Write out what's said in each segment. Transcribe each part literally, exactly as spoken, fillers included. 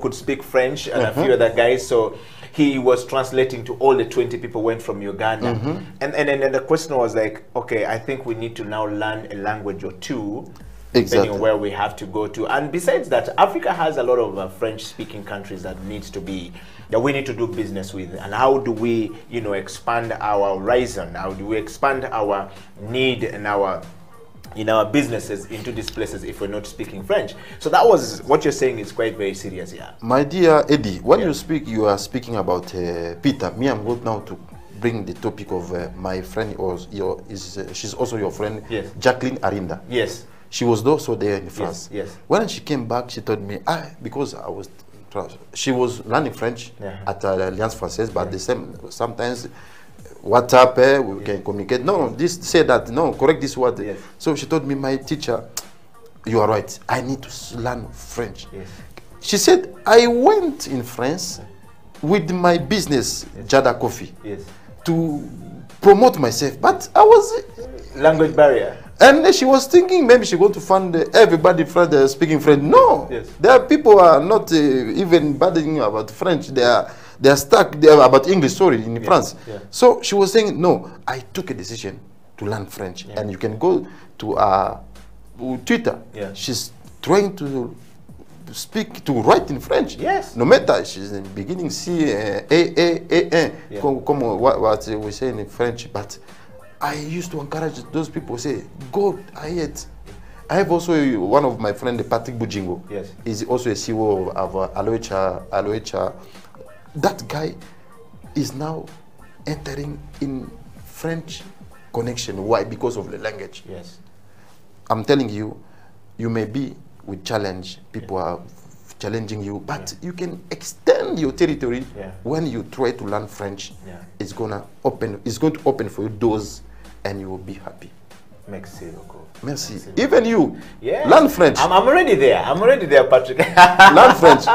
could speak French and uh-huh. a few other guys. So he was translating to all the twenty people went from Uganda. Mm-hmm. And, and, and then the question was like, okay, I think we need to now learn a language or two, exactly. depending on where we have to go to. And besides that, Africa has a lot of uh, French-speaking countries that needs to be, that we need to do business with. And how do we, you know, expand our horizon? How do we expand our need and our in our businesses into these places if we're not speaking French? So that was what you're saying is quite very serious, yeah. My dear Eddie, when yeah. you speak, you are speaking about uh, Peter. Me, I'm going now to bring the topic of uh, my friend, or your is uh, she's also your friend, yes. Jacqueline Arinda. Yes. She was also there in France. Yes. Yes. When she came back, she told me, ah, because I was, she was learning French yeah. at uh, Alliance Française, but yeah. the same sometimes. WhatsApp, eh, we yes. can communicate. No, no, this say that. No, correct this word. Yes. So she told me, my teacher, you are right. I need to learn French. Yes. She said, I went in France with my business, yes. Jada Coffee, yes. to promote myself, but I was language barrier. And she was thinking maybe she going to find uh, everybody French uh, speaking French. No, yes. there are people who are not uh, even bothering about French. They are they are stuck. They are about English. Sorry, in yeah. France. Yeah. So she was saying, no, I took a decision to learn French, yeah. and you can go to uh, Twitter. Yeah. She's trying to speak to write in French. Yes. No matter she's in the beginning C uh, A A A A. Yeah. Come, come what, what we say in French, but. I used to encourage those people, say, go ahead. I have also a, one of my friends, Patrick Bujingo. Yes. He's also a C E O of, of uh, Aloecha, Aloecha. That guy is now entering in French connection. Why? Because of the language. Yes. I'm telling you, you may be with challenge. People yeah. are challenging you, but yeah. you can extend your territory yeah. when you try to learn French. Yeah. It's gonna open. It's going to open for you doors, and you will be happy. Merci beaucoup. Merci. Merci. Even you, yeah. learn French. I'm, I'm already there. I'm already there, Patrick. Learn French.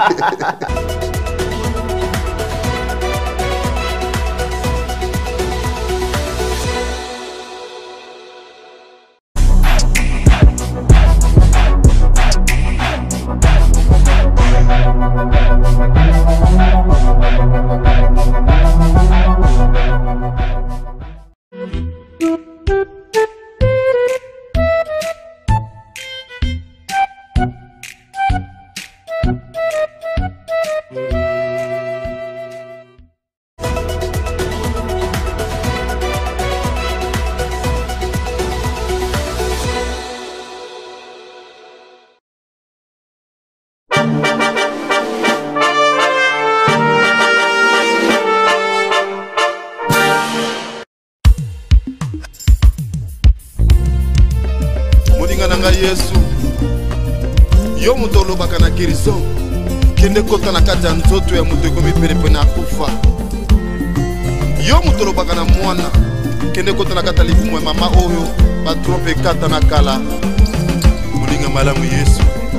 Yesu yo mutolo bakana kirizo kende kota na kata nzoto ya mutu ekomi perepe na kufa yo mutolo bakana mwana kende kota na kata libumu ya mama oyo batrope kata na kala mulinga malamu Yesu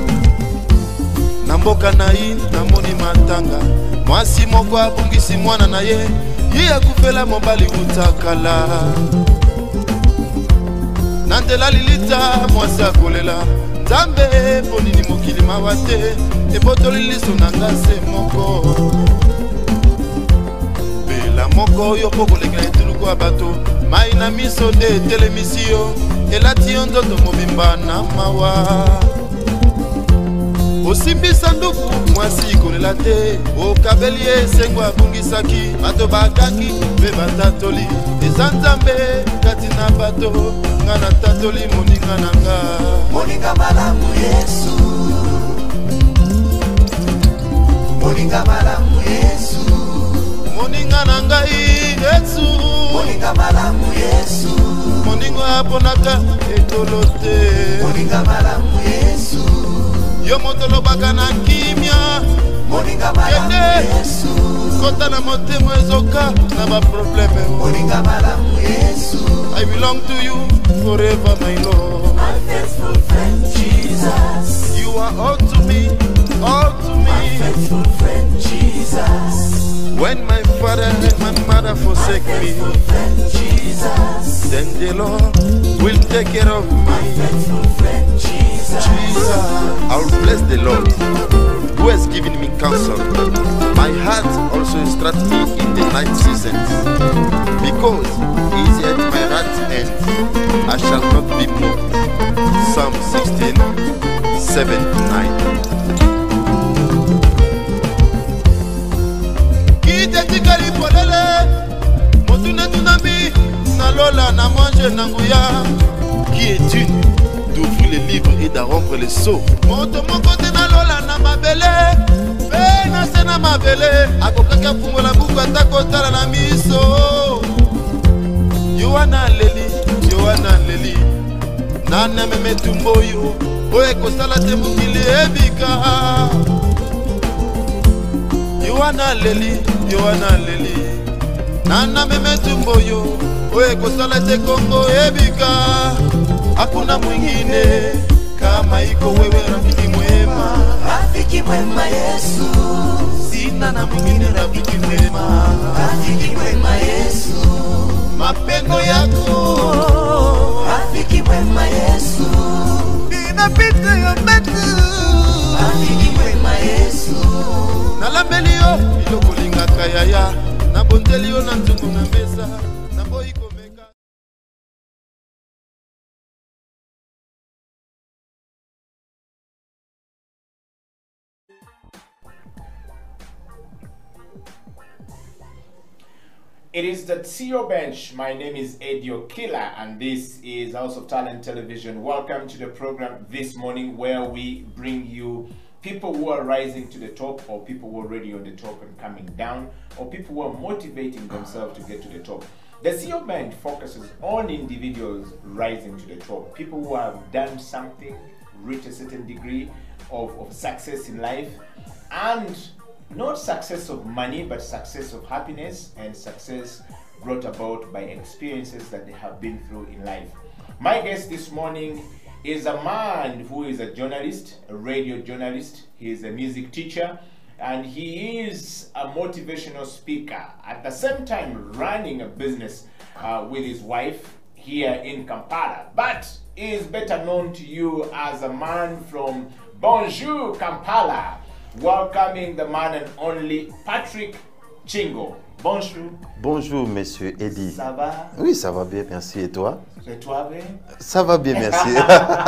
na mboka na yi namoni matanga mwasi moko abungisi mwana na ye ye akufela mobali utakala Nandela lilita mwasa kolela Nzambe ponini mokili mawate Ebotoli liso nangase moko Bela moko yo poko lekina etuluku abato Maina miso de telemisio Elati yondoto mobimba na mawa Osimbi sanduku mwasi kolela te Okabeli esengo abungisaki Bato bakaki be batatoli Eza Nzambe kati na bato Ngana tatoli moninga nanga Moninga malamu Yesu Moninga malamu Yesu Moninga nanga Yesu Moninga malamu Yesu Moninga aponaka etolote Moninga malamu Yesu Yo motolo baka na kimia Moninga malamu Yesu Kota na motemo ezoka na ba probleme Moninga malamu Yesu I belong to you forever my Lord My faithful friend Jesus You are all to me, all to me My faithful friend Jesus When my father and my mother forsake my me faithful friend Jesus Then the Lord will take care of me My faithful friend Jesus Jesus I will bless the Lord who has given me counsel. My heart also instructs me in the night seasons, because he is at my right hand, I shall not be moved. Psalm sixteen, seven to nine. Kitetikali polele, motune tunami, na lola na mange na nguya. Qui es-tu d'ouvrir les livres et de rompre les seaux? Moto mokote na lola na mabele, pe na sena mabele, akokaka fungola buku atakotala na miso. Yohana leli, Yohana leli, nana meme tumboyo, oye kosala te mukili ebika. Yohana leli, Yohana leli, nana meme tumboyo, oye kosala te Kongo ebika. Hakuna mwingine kama iko wewe, rafiki mwema, rafiki mwema Yesu. Sina na mwingine rafiki mwema, rafiki mwema Yesu. Mapendo yako, rafiki mwema Yesu. inapita ya metu, rafiki mwema Yesu. nalambelio iloko linga kayaya, na bondelio na ntungu na mesa, na boiko meka. It is the C E O Bench. My name is Eddie Okila, and this is House of Talent Television. Welcome to the program this morning, where we bring you people who are rising to the top, or people who are already on the top and coming down, or people who are motivating themselves to get to the top. The C E O Bench focuses on individuals rising to the top, people who have done something, reached a certain degree of, of success in life, and not success of money, but success of happiness and success brought about by experiences that they have been through in life. My guest this morning is a man who is a journalist, a radio journalist. He is a music teacher, and he is a motivational speaker. At the same time, running a business uh, with his wife here in Kampala. But he is better known to you as a man from Bonjour, Kampala. Welcoming the man and only Patrick Chingo. Bonjour. Bonjour, monsieur Eddie. Ça va? Oui, ça va bien, merci. Et toi? Et toi bien? Ça va bien, merci.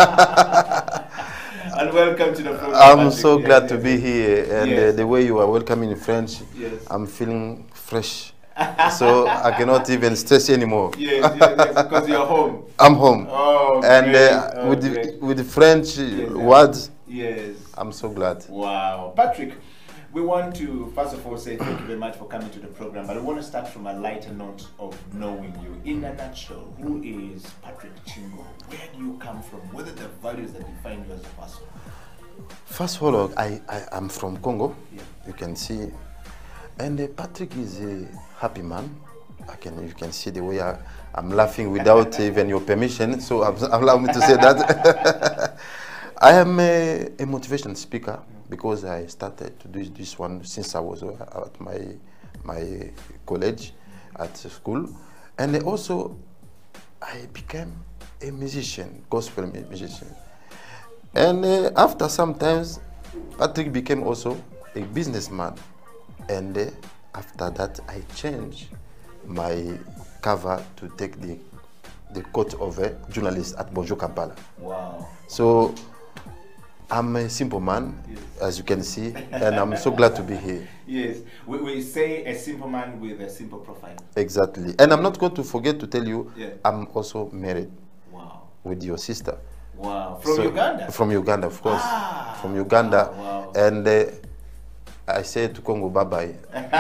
And welcome to the program. I'm Patrick. so glad yes, to yes, be yes. here, and Yes. uh, the way you are welcoming in French, Yes. I'm feeling fresh. So I cannot even stress anymore. Yes, yes, yes, because you're home. I'm home. Oh, and great. uh, Oh, with, great. the, with the French Yes, words, Yes. I'm so glad. Wow. Patrick, we want to first of all say thank you very much for coming to the program, but I want to start from a lighter note of knowing you. In a nutshell, who is Patrick Chingo? Where do you come from? What are the values that define you as a person? First of all, I, I am from Congo, Yeah. you can see. And uh, Patrick is a happy man. I can, you can see the way I, I'm laughing without even your permission, so allow me to say that. I am a, a motivation speaker because I started to do this one since I was at my, my college, at school. And also, I became a musician, gospel musician. And uh, after some times, Patrick became also a businessman. And uh, after that, I changed my cover to take the, the coat of a journalist at Bonjour Kampala. Wow. So I'm a simple man, Yes. as you can see, and I'm so glad to be here. Yes, we, we say a simple man with a simple profile. Exactly. And I'm not going to forget to tell you, Yeah. I'm also married Wow. with your sister. Wow. From So- Uganda? From Uganda, of course. Ah, From Uganda. wow, wow. And uh, I said to Congo, bye-bye.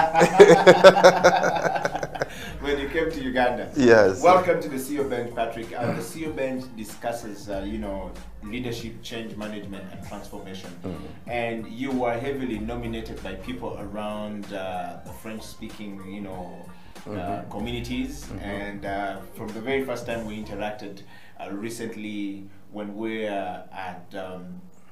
When you came to Uganda. Yes. Welcome to the C E O Bench, Patrick. Uh, the C E O Bench discusses, uh, you know, leadership, change management, and transformation. Mm-hmm. And you were heavily nominated by people around uh, the French-speaking, you know, uh, Mm-hmm. communities. And uh, from the very first time we interacted uh, recently, when we were at um,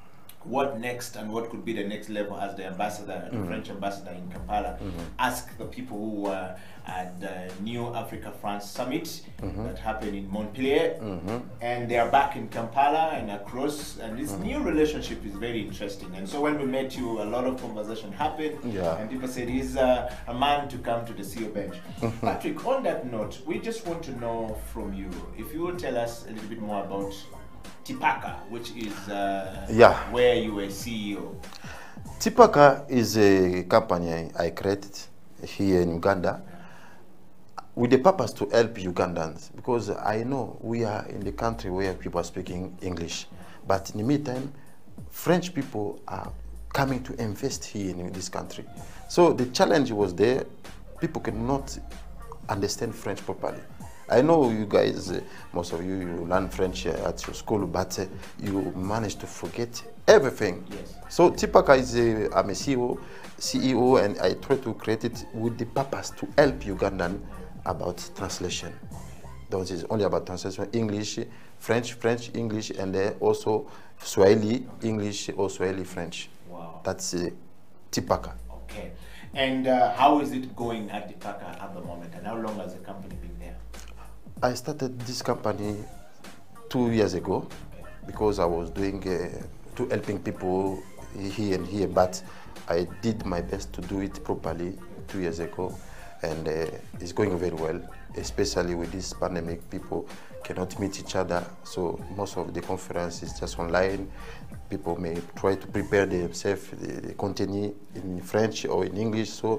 what next and what could be the next level as the ambassador, the Mm-hmm. French ambassador in Kampala, ask the people who were at the New Africa France Summit Mm-hmm. that happened in Montpellier, and they are back in Kampala and across, and this new relationship is very interesting. And so when we met you, a lot of conversation happened, Yeah. and people said he's uh, a man to come to the C E O bench. Patrick, on that note, we just want to know from you, if you will tell us a little bit more about Tipaka, which is uh, Yeah. where you were C E O. Tipaka is a company I created here in Uganda with the purpose to help Ugandans, because I know we are in the country where people are speaking English, but in the meantime, French people are coming to invest here in this country. So the challenge was there. People cannot understand French properly. I know you guys, uh, most of you, you learn French uh, at your school, but uh, you manage to forget everything. Yes. So Tipaka is a, I'm a C E O, C E O, and I try to create it with the purpose to help Ugandan about translation. That is only about translation, English, French, French, English, and then also Swahili, English, or Swahili, French. Wow. That's uh, Tipaka. Okay. And uh, how is it going at Tipaka at the moment, and how long has the company been there? I started this company two years ago because I was doing uh, to helping people here and here, but I did my best to do it properly two years ago, and uh, it's going very well, especially with this pandemic. People cannot meet each other, so most of the conference is just online. People may try to prepare themselves, the, the content in French or in English, so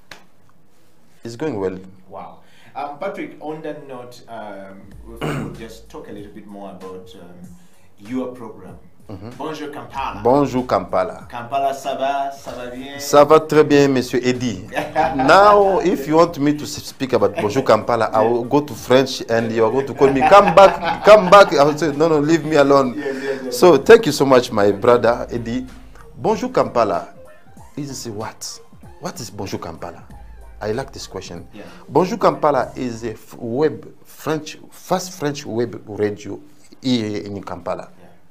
it's going well. Wow. Um, Patrick, on that note, um, if we would just talk a little bit more about um, your program. Bonjour Kampala. Bonjour Kampala. Kampala, ça va? Ça va bien? Ça va très bien, Monsieur Eddie. Now, if you want me to speak about Bonjour Kampala, I will go to French and you are going to call me, come back, come back. I will say, no, no, leave me alone. Yes, yes, yes. So, thank you so much, my brother Eddie. Bonjour Kampala is what? What is Bonjour Kampala? I like this question. Yeah. Bonjour Kampala is a f- web French, first French web radio here in Kampala.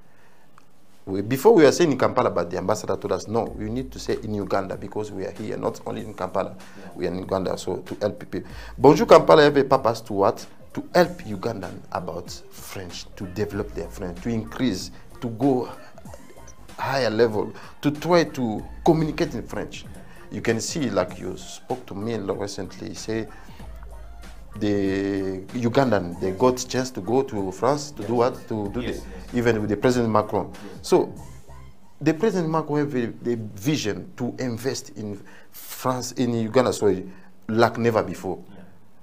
We, before we were saying in Kampala, but the ambassador told us, no, we need to say in Uganda because we are here, not only in Kampala, Yeah. we are in Uganda, so to help people. Bonjour Kampala have a purpose to what? To help Ugandan about French, to develop their French, to increase, to go higher level, to try to communicate in French. You can see, like you spoke to me recently, say, the Ugandan, they got chance to go to France to do what? To do Yes, the, yes. even with the President Macron. So the President Macron have a, the vision to invest in France, in Uganda, sorry, like never before. Yeah.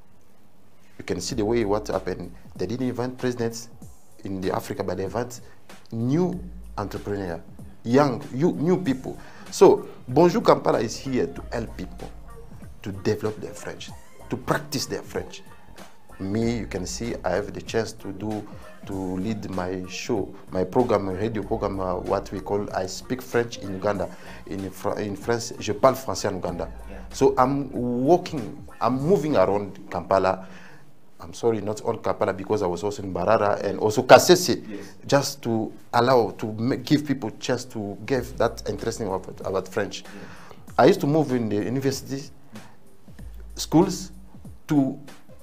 You can see the way what happened. They didn't invent presidents in the Africa, but they invent new entrepreneur, young, you, new people. So Bonjour Kampala is here to help people to develop their French, to practice their French. Me, you can see I have the chance to do, to lead my show, my program, my radio program, uh, what we call I Speak French in Uganda. In, Fr in France, je parle français en Uganda. Yeah. So I'm walking, I'm moving around Kampala. I'm sorry, not on Kampala because I was also in Barara and also Kasese, Yes. just to allow, to make, give people chance to give that interesting about, about French. Yeah. I used to move in the universities, schools, to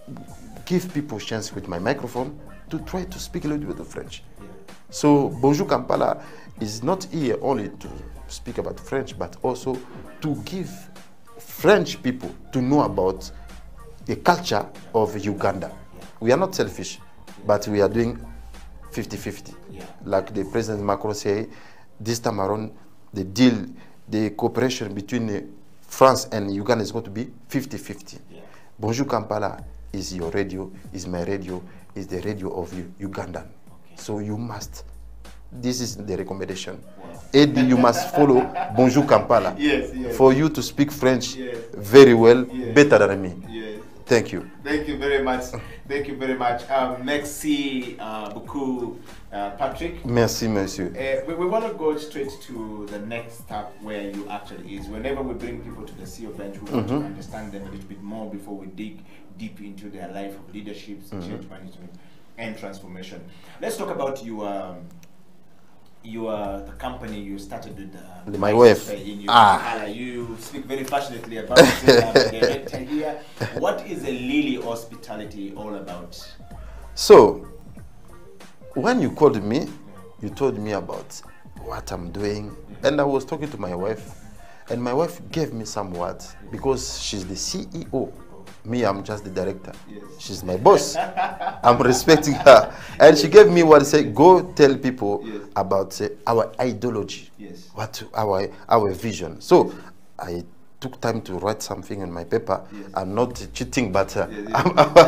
give people chance with my microphone to try to speak a little bit of French. Yeah. So Bonjour Kampala is not here only to speak about French, but also to give French people to know about the culture of Uganda. Yeah. We are not selfish, but we are doing fifty fifty. Yeah. Like the President Macron say, this time around, the deal, the cooperation between uh, France and Uganda is going to be fifty fifty. Yeah. Bonjour Kampala is your radio, is my radio, is the radio of you, Ugandan. Okay. So you must, this is the recommendation. Wow. Eddie, you must follow Bonjour Kampala. Yes, yes. For you to speak French Yes. very well, Yes. better than me. Yes. Thank you. Thank you very much. Thank you very much. Um, merci uh, beaucoup, uh, Patrick. Merci, monsieur. Uh, we we want to go straight to the next step where you actually is. Whenever we bring people to the C E O bench, we want to understand them a little bit more before we dig deep into their life of leadership, change management, and transformation. Let's talk about your um, you are the company you started with uh, my wife. In your Ah. Kampala. You speak very passionately about it. uh, the director here. What is the Lily Hospitality all about? So, when you called me, you told me about what I'm doing, and I was talking to my wife, and my wife gave me some words because she's the C E O. Me, I'm just the director. Yes. She's my boss. I'm respecting her, and she gave me what said, "Go tell people Yes. about uh, our ideology, Yes. what our our vision." So, I took time to write something on my paper. Yes. I'm not cheating, but uh, Yes,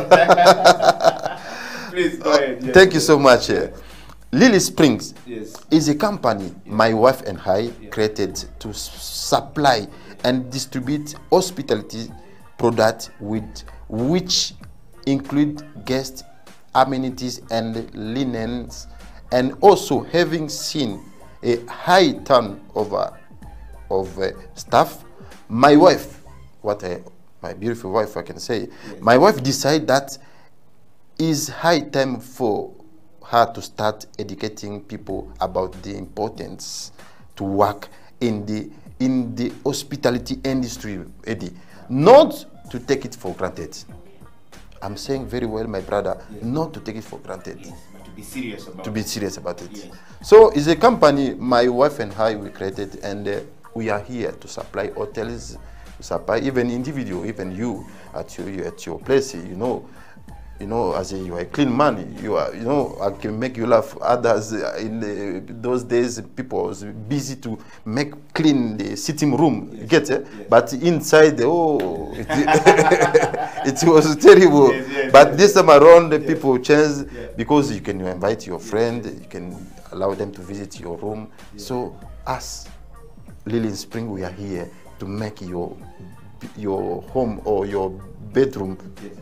I'm- Please go ahead. Yes. thank you so much. Uh, Lily Springs Yes. is a company my wife and I created to s- supply and distribute hospitality products with which include guest amenities and linens, and also having seen a high turnover of uh, staff, my wife, what I, my beautiful wife I can say, my wife decided that is high time for her to start educating people about the importance to work in the in the hospitality industry, Eddie, not to take it for granted. I'm saying very well, my brother, Yes. not to take it for granted, Yes, but to be serious about to be it. serious about it. Yes. So it's a company my wife and I we created, and uh, we are here to supply hotels, to supply even individual, even you at your at your place, you know. You know, as a, you are a clean man, you are, you know, I can make you laugh. Others uh, in the, those days, people was busy to make clean the sitting room. You get it? Yes. But inside, oh, it, it was terrible. Yes, yes, but yes. this time around, the people changed Yeah. because you can invite your friend, you can allow them to visit your room. So, us, Lily Spring, we are here to make your your home or your bedroom. Yes.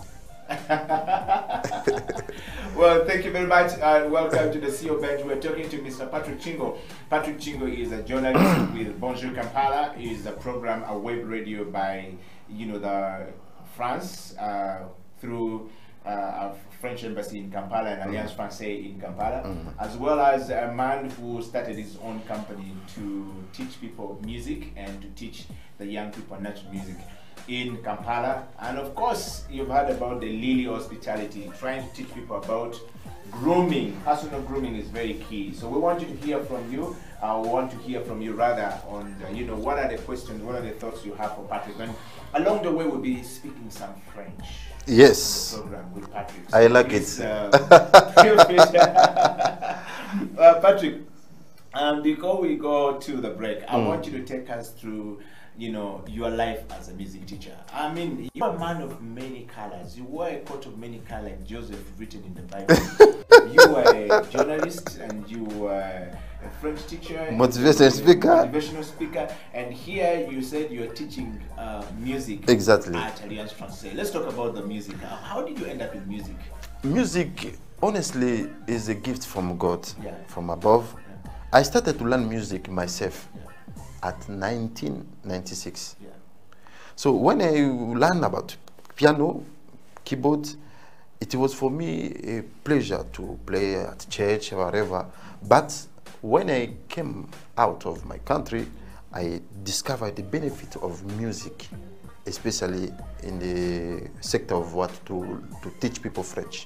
Well, thank you very much and welcome to the C E O Bench. We're talking to Mister Patrick Chingo. Patrick Chingo is a journalist with Bonjour Kampala. He is a program, a web radio by, you know, the France uh, through uh, a French embassy in Kampala and Alliance Francaise in Kampala, Mm. as well as a man who started his own company to teach people music and to teach the young people natural music in Kampala. And of course, you've heard about the Lily Hospitality, trying to teach people about grooming. Personal grooming is very key. So we want you to hear from you. I want to hear from you rather on, the, you know, what are the questions, what are the thoughts you have for Patrick. And along the way, we'll be speaking some French. Yes. Program with Patrick. I like please, it. Uh, feel free to- uh, Patrick, um, before we go to the break, I Mm. want you to take us through, you know, your life as a music teacher. I mean, you're a man of many colors. You wear a coat of many colors, like Joseph written in the Bible. You were a journalist and you were a French teacher, Motivational you were a speaker. motivational speaker, and here you said you're teaching uh, music Exactly. at Alliance Francaise. Let's talk about the music. How, how did you end up in music? Music, honestly, is a gift from God, Yeah. from above. Yeah. I started to learn music myself Yeah. at nineteen ninety-six. Yeah. So when I learned about piano, keyboard, it was for me a pleasure to play at church or wherever. But when I came out of my country, I discovered the benefit of music, especially in the sector of what to, to teach people French.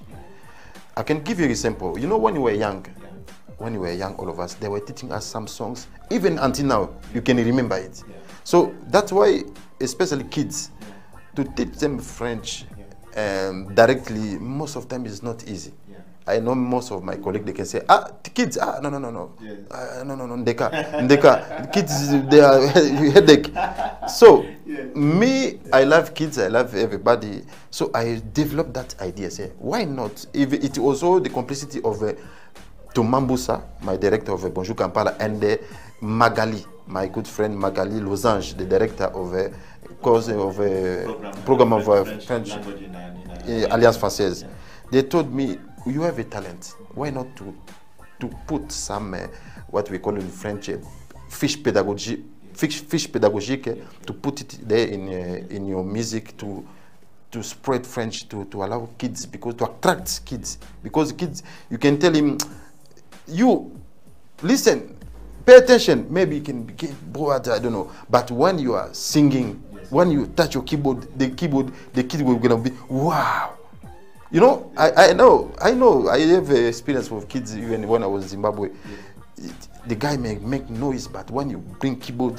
I can give you an example. You know, when you were young, Yeah. when we were young, all of us, they were teaching us some songs. Even until now, you can remember it. Yeah. So that's why, especially kids, to teach them French um, directly, most of the time is not easy. Yeah. I know most of my colleagues, they can say, ah, the kids, ah, no, no, no, no. Yes. Uh, no, no, no, Ndeka, Ndeka. Kids, they are headache. So, Yes. me, I love kids, I love everybody. So I developed that idea, say, why not? If it also the complicity of uh, Tomambusa, my director of uh, Bonjour Kampala, and uh, Magali, my good friend Magali Losange, the director of uh, cause of uh, Program, program of uh, French French language in, uh, in, uh, uh, Alliance Francaise. Yeah. They told me, you have a talent. Why not to to put some uh, what we call in French uh, fish pedagogy, fish fish pedagogique, uh, to put it there in uh, in your music to to spread French, to to allow kids, because to attract kids, because kids, you can tell him, you listen, pay attention. Maybe you can get bored, I don't know. But when you are singing, yes. when you touch your keyboard, the keyboard, the keyboard will gonna be wow. You know, I, I know, I know. I have experience with kids even when I was in Zimbabwe. Yes. It, the guy may make noise, but when you bring keyboard,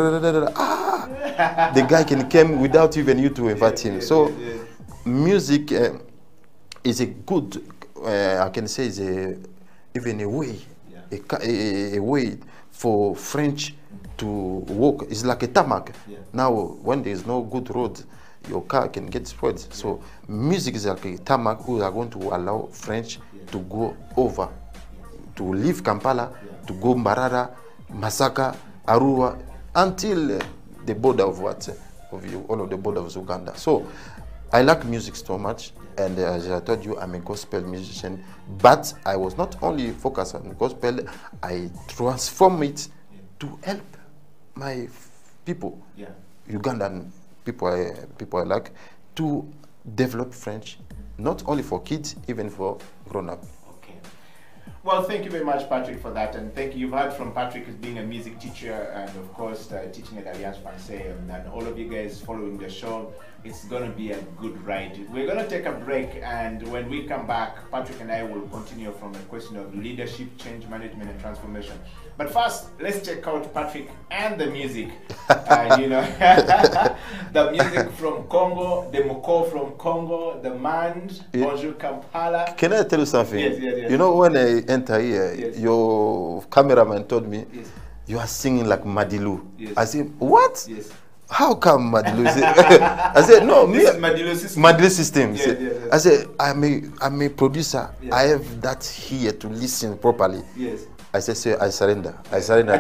ah, the guy can come without even you to invite him. So, music uh, is a good, uh, I can say, is a even a way, yeah. a, a, a way for French to walk. It's like a tarmac. Yeah. Now, when there is no good road, your car can get spoiled. So, music is like a tarmac who are going to allow French yeah. to go over, to leave Kampala. Yeah. To go Mbarara, Masaka, Arua, until uh, the border of what, uh, of you, all of the border of Uganda. So, I like music so much, and uh, as I told you, I'm a gospel musician. But I was not only focused on gospel, I transform it to help my people, yeah. Ugandan people, I, people I like, to develop French, not only for kids, even for grown-up. Well, thank you very much, Patrick, for that, and thank you. You've heard from Patrick as being a music teacher and, of course, uh, teaching at Alliance Francaise, and, and all of you guys following the show. It's going to be a good ride. We're going to take a break, and when we come back, Patrick and I will continue from a question of leadership, change management, and transformation. But first, let's check out Patrick and the music. uh, you know, the music from Congo, the Moko from Congo, the Mand, yeah. Bonjour Kampala. Can I tell you something? Yes, yes, yes. You know, when I enter here, yes. your cameraman told me, yes. you are singing like Madilu. Yes. I said, what? Yes. How come Madilu? I said, no, this me. Is Madilu system. Madilu system. Yes, yes, yes. I said, I'm a, I'm a producer. Yes. I have that here to listen properly. Yes. I said, sir, I surrender. I surrender.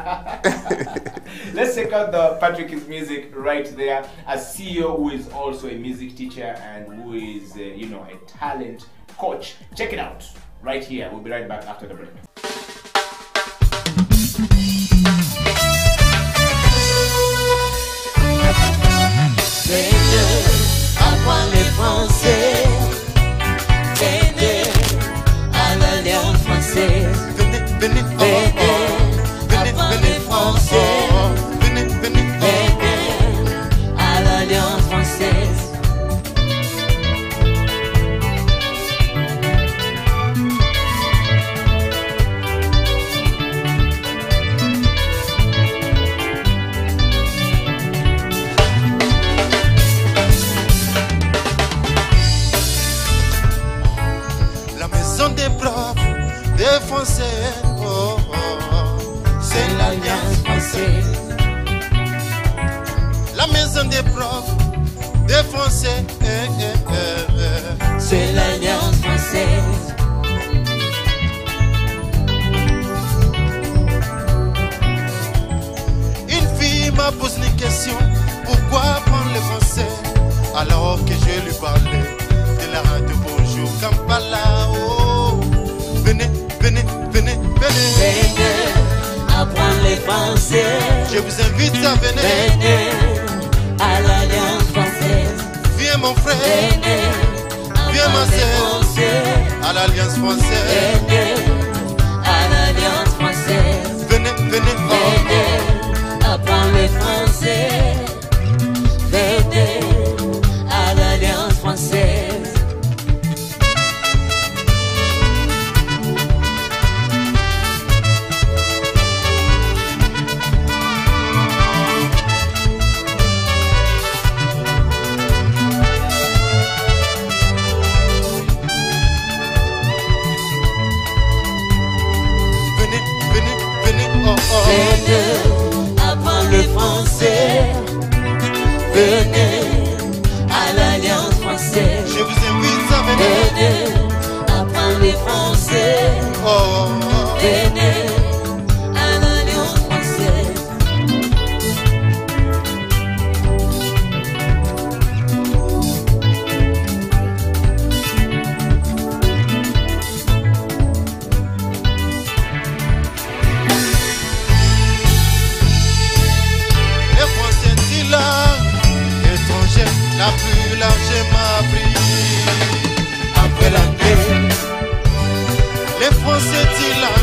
Let's check out the Patrick's music right there. A C E O who is also a music teacher and who is, uh, you know, a talent coach. Check it out right here. We'll be right back after the break. Apprends les français, venez à l'Alliance française. Venez, apprends les français, venez à l'Alliance française. Des Français, oh, oh, oh. C'est l'Alliance française. La maison des profs, des Français, eh, eh, eh, eh. C'est l'Alliance française. Une fille m'a posé une question, pourquoi apprendre le français alors que je lui parlais de la radio Bonjour Kampala, oh. Venez, venez, venez, venez. Venez, apprendre les français. Je vous invite à venir. Venez à l'Alliance française. Viens mon frère. Venez, viens ma sœur. À l'Alliance française. Venez à l'Alliance française. Venez, venez, oh. Venez, apprendre les français. Venez à l'Alliance française. Venez, apprendre le français. Venez à l'Alliance française. Je vous invite à venir. Venez, apprendre le français. Oh, oh, oh. Venez à l'Alliance française. La plus largement appris après l'anglais. Les Français disent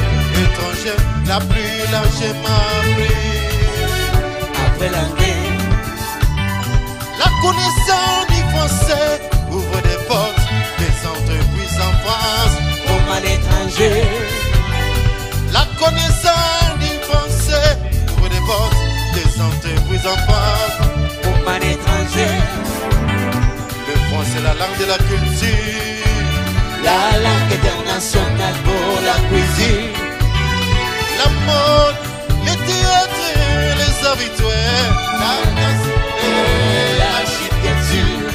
lâché ma prise. Après l'année, La connaissance du français ouvre des portes, des entreprises en France. comme à l'étranger, La connaissance du français ouvre des portes, des entreprises en France. comme à l'étranger, Le français, la langue de la culture. la langue internationale pour la cuisine. La mode, les théâtres, les habitués, la danse et l'architecture.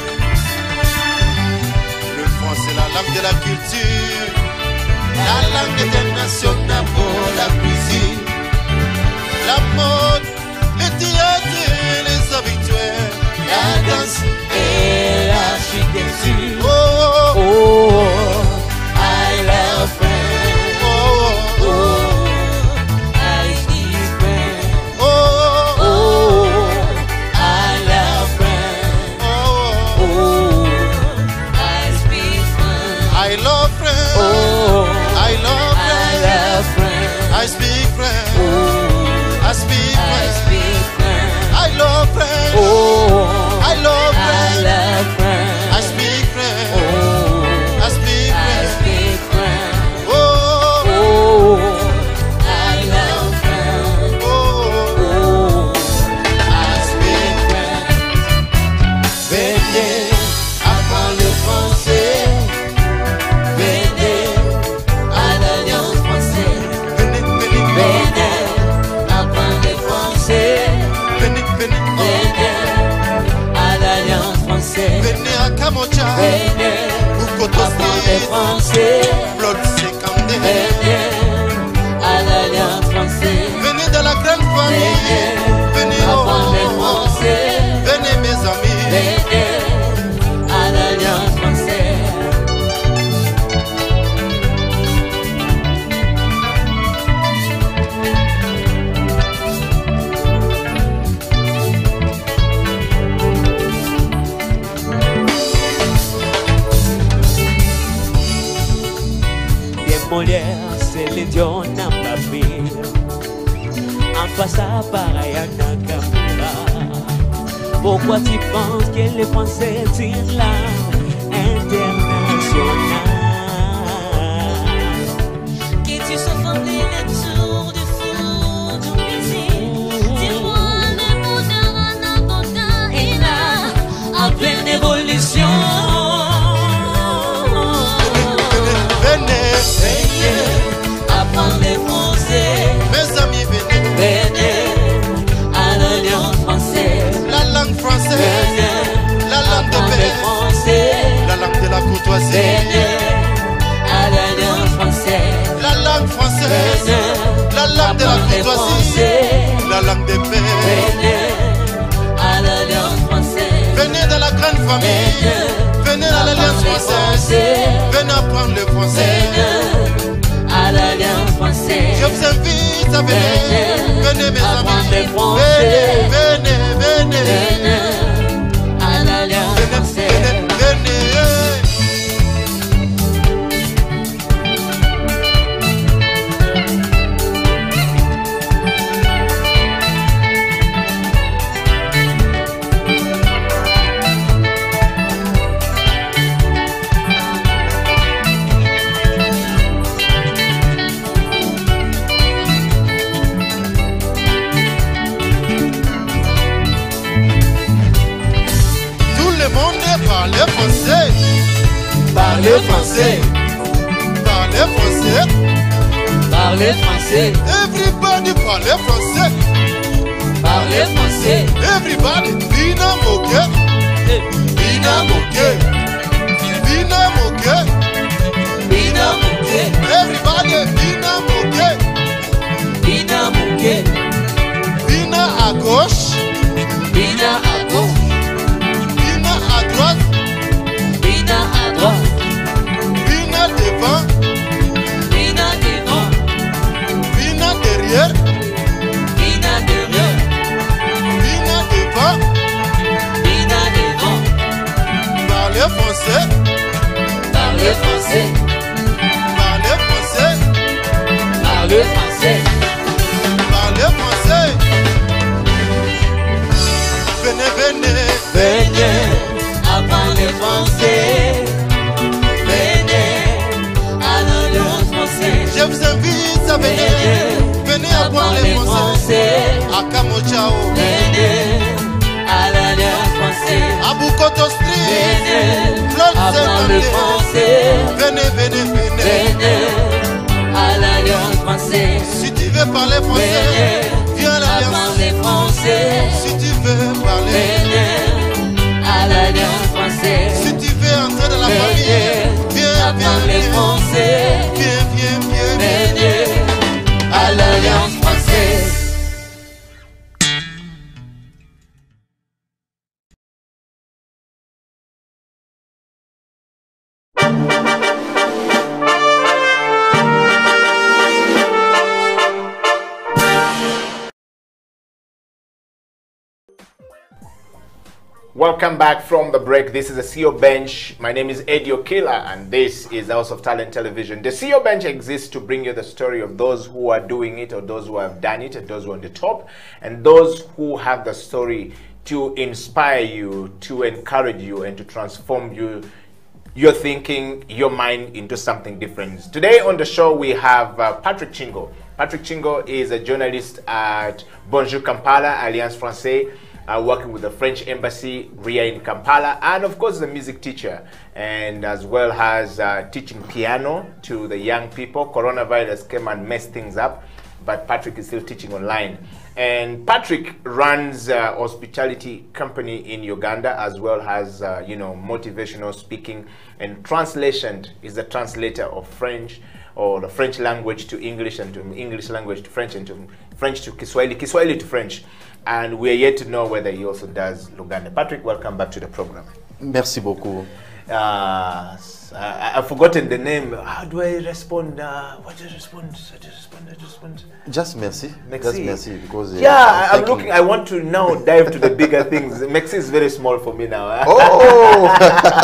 Le français, la langue de la culture. La langue internationale pour la cuisine. La mode, les théâtres, les habitués, La danse et l'architecture. Oh, oh, Oh, I love French. oh, oh, Oh, I speak French. oh, oh, Oh, I love French. oh, oh. Oh, I speak French. I love French. Oh, I love I French. love French. I speak French. Oh, I speak I French. speak French. I love French. Oh, I love I French. love French. I speak French. Oh, I speak I French. speak French. Oh, Oh, I love French. oh, Oh, I speak French. venez, apprends le français. Venez à l'Alliance française. Venez, venez, Venez, apprends le français. venez, venez, Venez à l'Alliance française. venez à Kamocha. Venez, Bukoto apprends le Street. français. Blood cinquante. Venez à l'Alliance française. Venez dans la grande famille. Venez, oh, Apprends le oh, oh. français. Venez mes amis. Venez à l'Alliance française. Des Molières, c'est l'idiot n'a pas pris. En face à pareil à Nakamura. Pourquoi tu penses que les Français tirent la internationale? Que tu sois formé le tour du four du cuisine. Dis-moi le mot de Ranaboda et là, En pleine évolution. Venez, Venez, apprendre les Français. mes amis, venez. Venez à l'Alliance française. La langue française, Venez, la langue de apprendre les paix, Français. la langue de la courtoisie, Venez à l'Alliance française. la langue française, la langue de la courtoisie, la langue de paix. Venez à l'Alliance française. Venez dans la grande famille, venez à l'Alliance française, venez apprendre le français. À l'Alliance française. Je vous invite à venir, venez mes Apprendre le amis, français. venez, venez, venez, Venez à l'Alliance venez, française. venez, venez. Tout le monde parle français, Parlez français. parle français. Parlez français. Everybody parle français. Parlez français. Everybody, bina moke, bina moke, bina moke. Bina Mouké. Everybody, bina moke, Bina Mouké. bina à gauche, Bina à gauche. bina à droite, Bina à droite. bina devant, Bina devant. bina derrière, Bina derrière. bina devant. Bina devant. Parlez français, Parlez français. parlez français. Parlez français. Venez, venez. Venez, apprendre le français. Venez, à l'Alliance française. Je vous invite à venir. Venez apprendre le français. À Kamochao. Venez, à l'Alliance française. À Bukoto Street. Venez, Claude apprendre le Zembande. français. Venez, venez, venez. Venez, à l'Alliance française. Si tu veux parler français, Venez, viens à apprendre l'Alliance. le français. Si tu veux parler, Venez, à l'Alliance française. si tu veux entrer dans la famille, Venez, viens, apprendre viens, le viens. français. Viens, viens, viens, viens. Venez, à l'Alliance française. Welcome back from the break. This is the C E O Bench. My name is Eddie Okila, and this is House of Talent Television. The C E O Bench exists to bring you the story of those who are doing it, or those who have done it, and those who are on the top, and those who have the story to inspire you, to encourage you, and to transform you, your thinking, your mind into something different. Today on the show, we have uh, Patrick Chingo. Patrick Chingo is a journalist at Bonjour Kampala, Alliance Française, Uh, working with the French Embassy here in Kampala, and of course the music teacher, and as well as uh, teaching piano to the young people. Coronavirus came and messed things up, but Patrick is still teaching online. And Patrick runs a hospitality company in Uganda, as well as uh, you know, motivational speaking and translation. Is the translator of French, or the French language to English, and to English language to French, and to French to Kiswahili, Kiswahili to French. And we're yet to know whether he also does Luganda. Patrick, welcome back to the program. Merci beaucoup. Uh, I, I've forgotten the name. How do I respond? Uh, what do I respond? I just respond. I just respond. Just merci. Merci. Just merci because uh, Yeah, I'm thinking- looking. I want to now dive to the bigger things. Merci is very small for me now. Oh.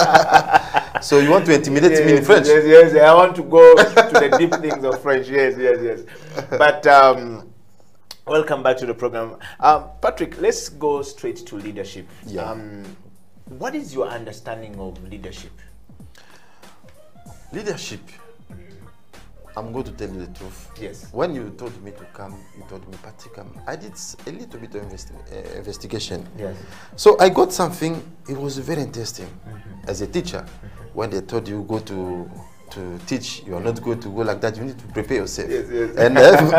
So you want to intimidate yes, me in French? Yes, yes. I want to go to the deep things of French. Yes, yes, yes. But um, welcome back to the program. Um, Patrick, let's go straight to leadership. Yeah. Um, what is your understanding of leadership? Leadership. I'm going to tell you the truth. Yes. When you told me to come, you told me, Patrick, come. I did s- a little bit of investi uh, investigation. Yes. So I got something. It was very interesting. As a teacher, when they told you go to to teach, you are not going to go like that. You need to prepare yourself. Yes, yes. And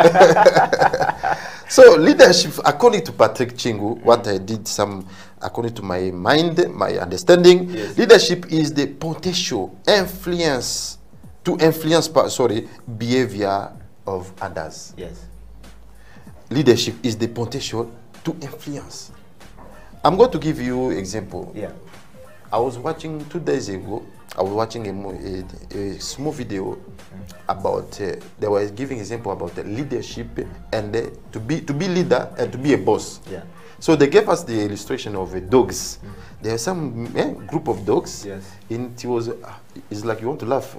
um, so leadership, according to Patrick Chingo, what I did, some according to my mind, my understanding, Yes. leadership is the potential influence to influence, pa- sorry, behavior of others. Yes. Leadership is the potential to influence. I'm going to give you example. Yeah. I was watching two days ago. I was watching a, mo- a, a small video about. Uh, they were giving example about the leadership and uh, to be to be leader and to be a boss. Yeah. So they gave us the illustration of uh, dogs. There are some eh, group of dogs. Yes. And it was. Uh, it's like you want to laugh.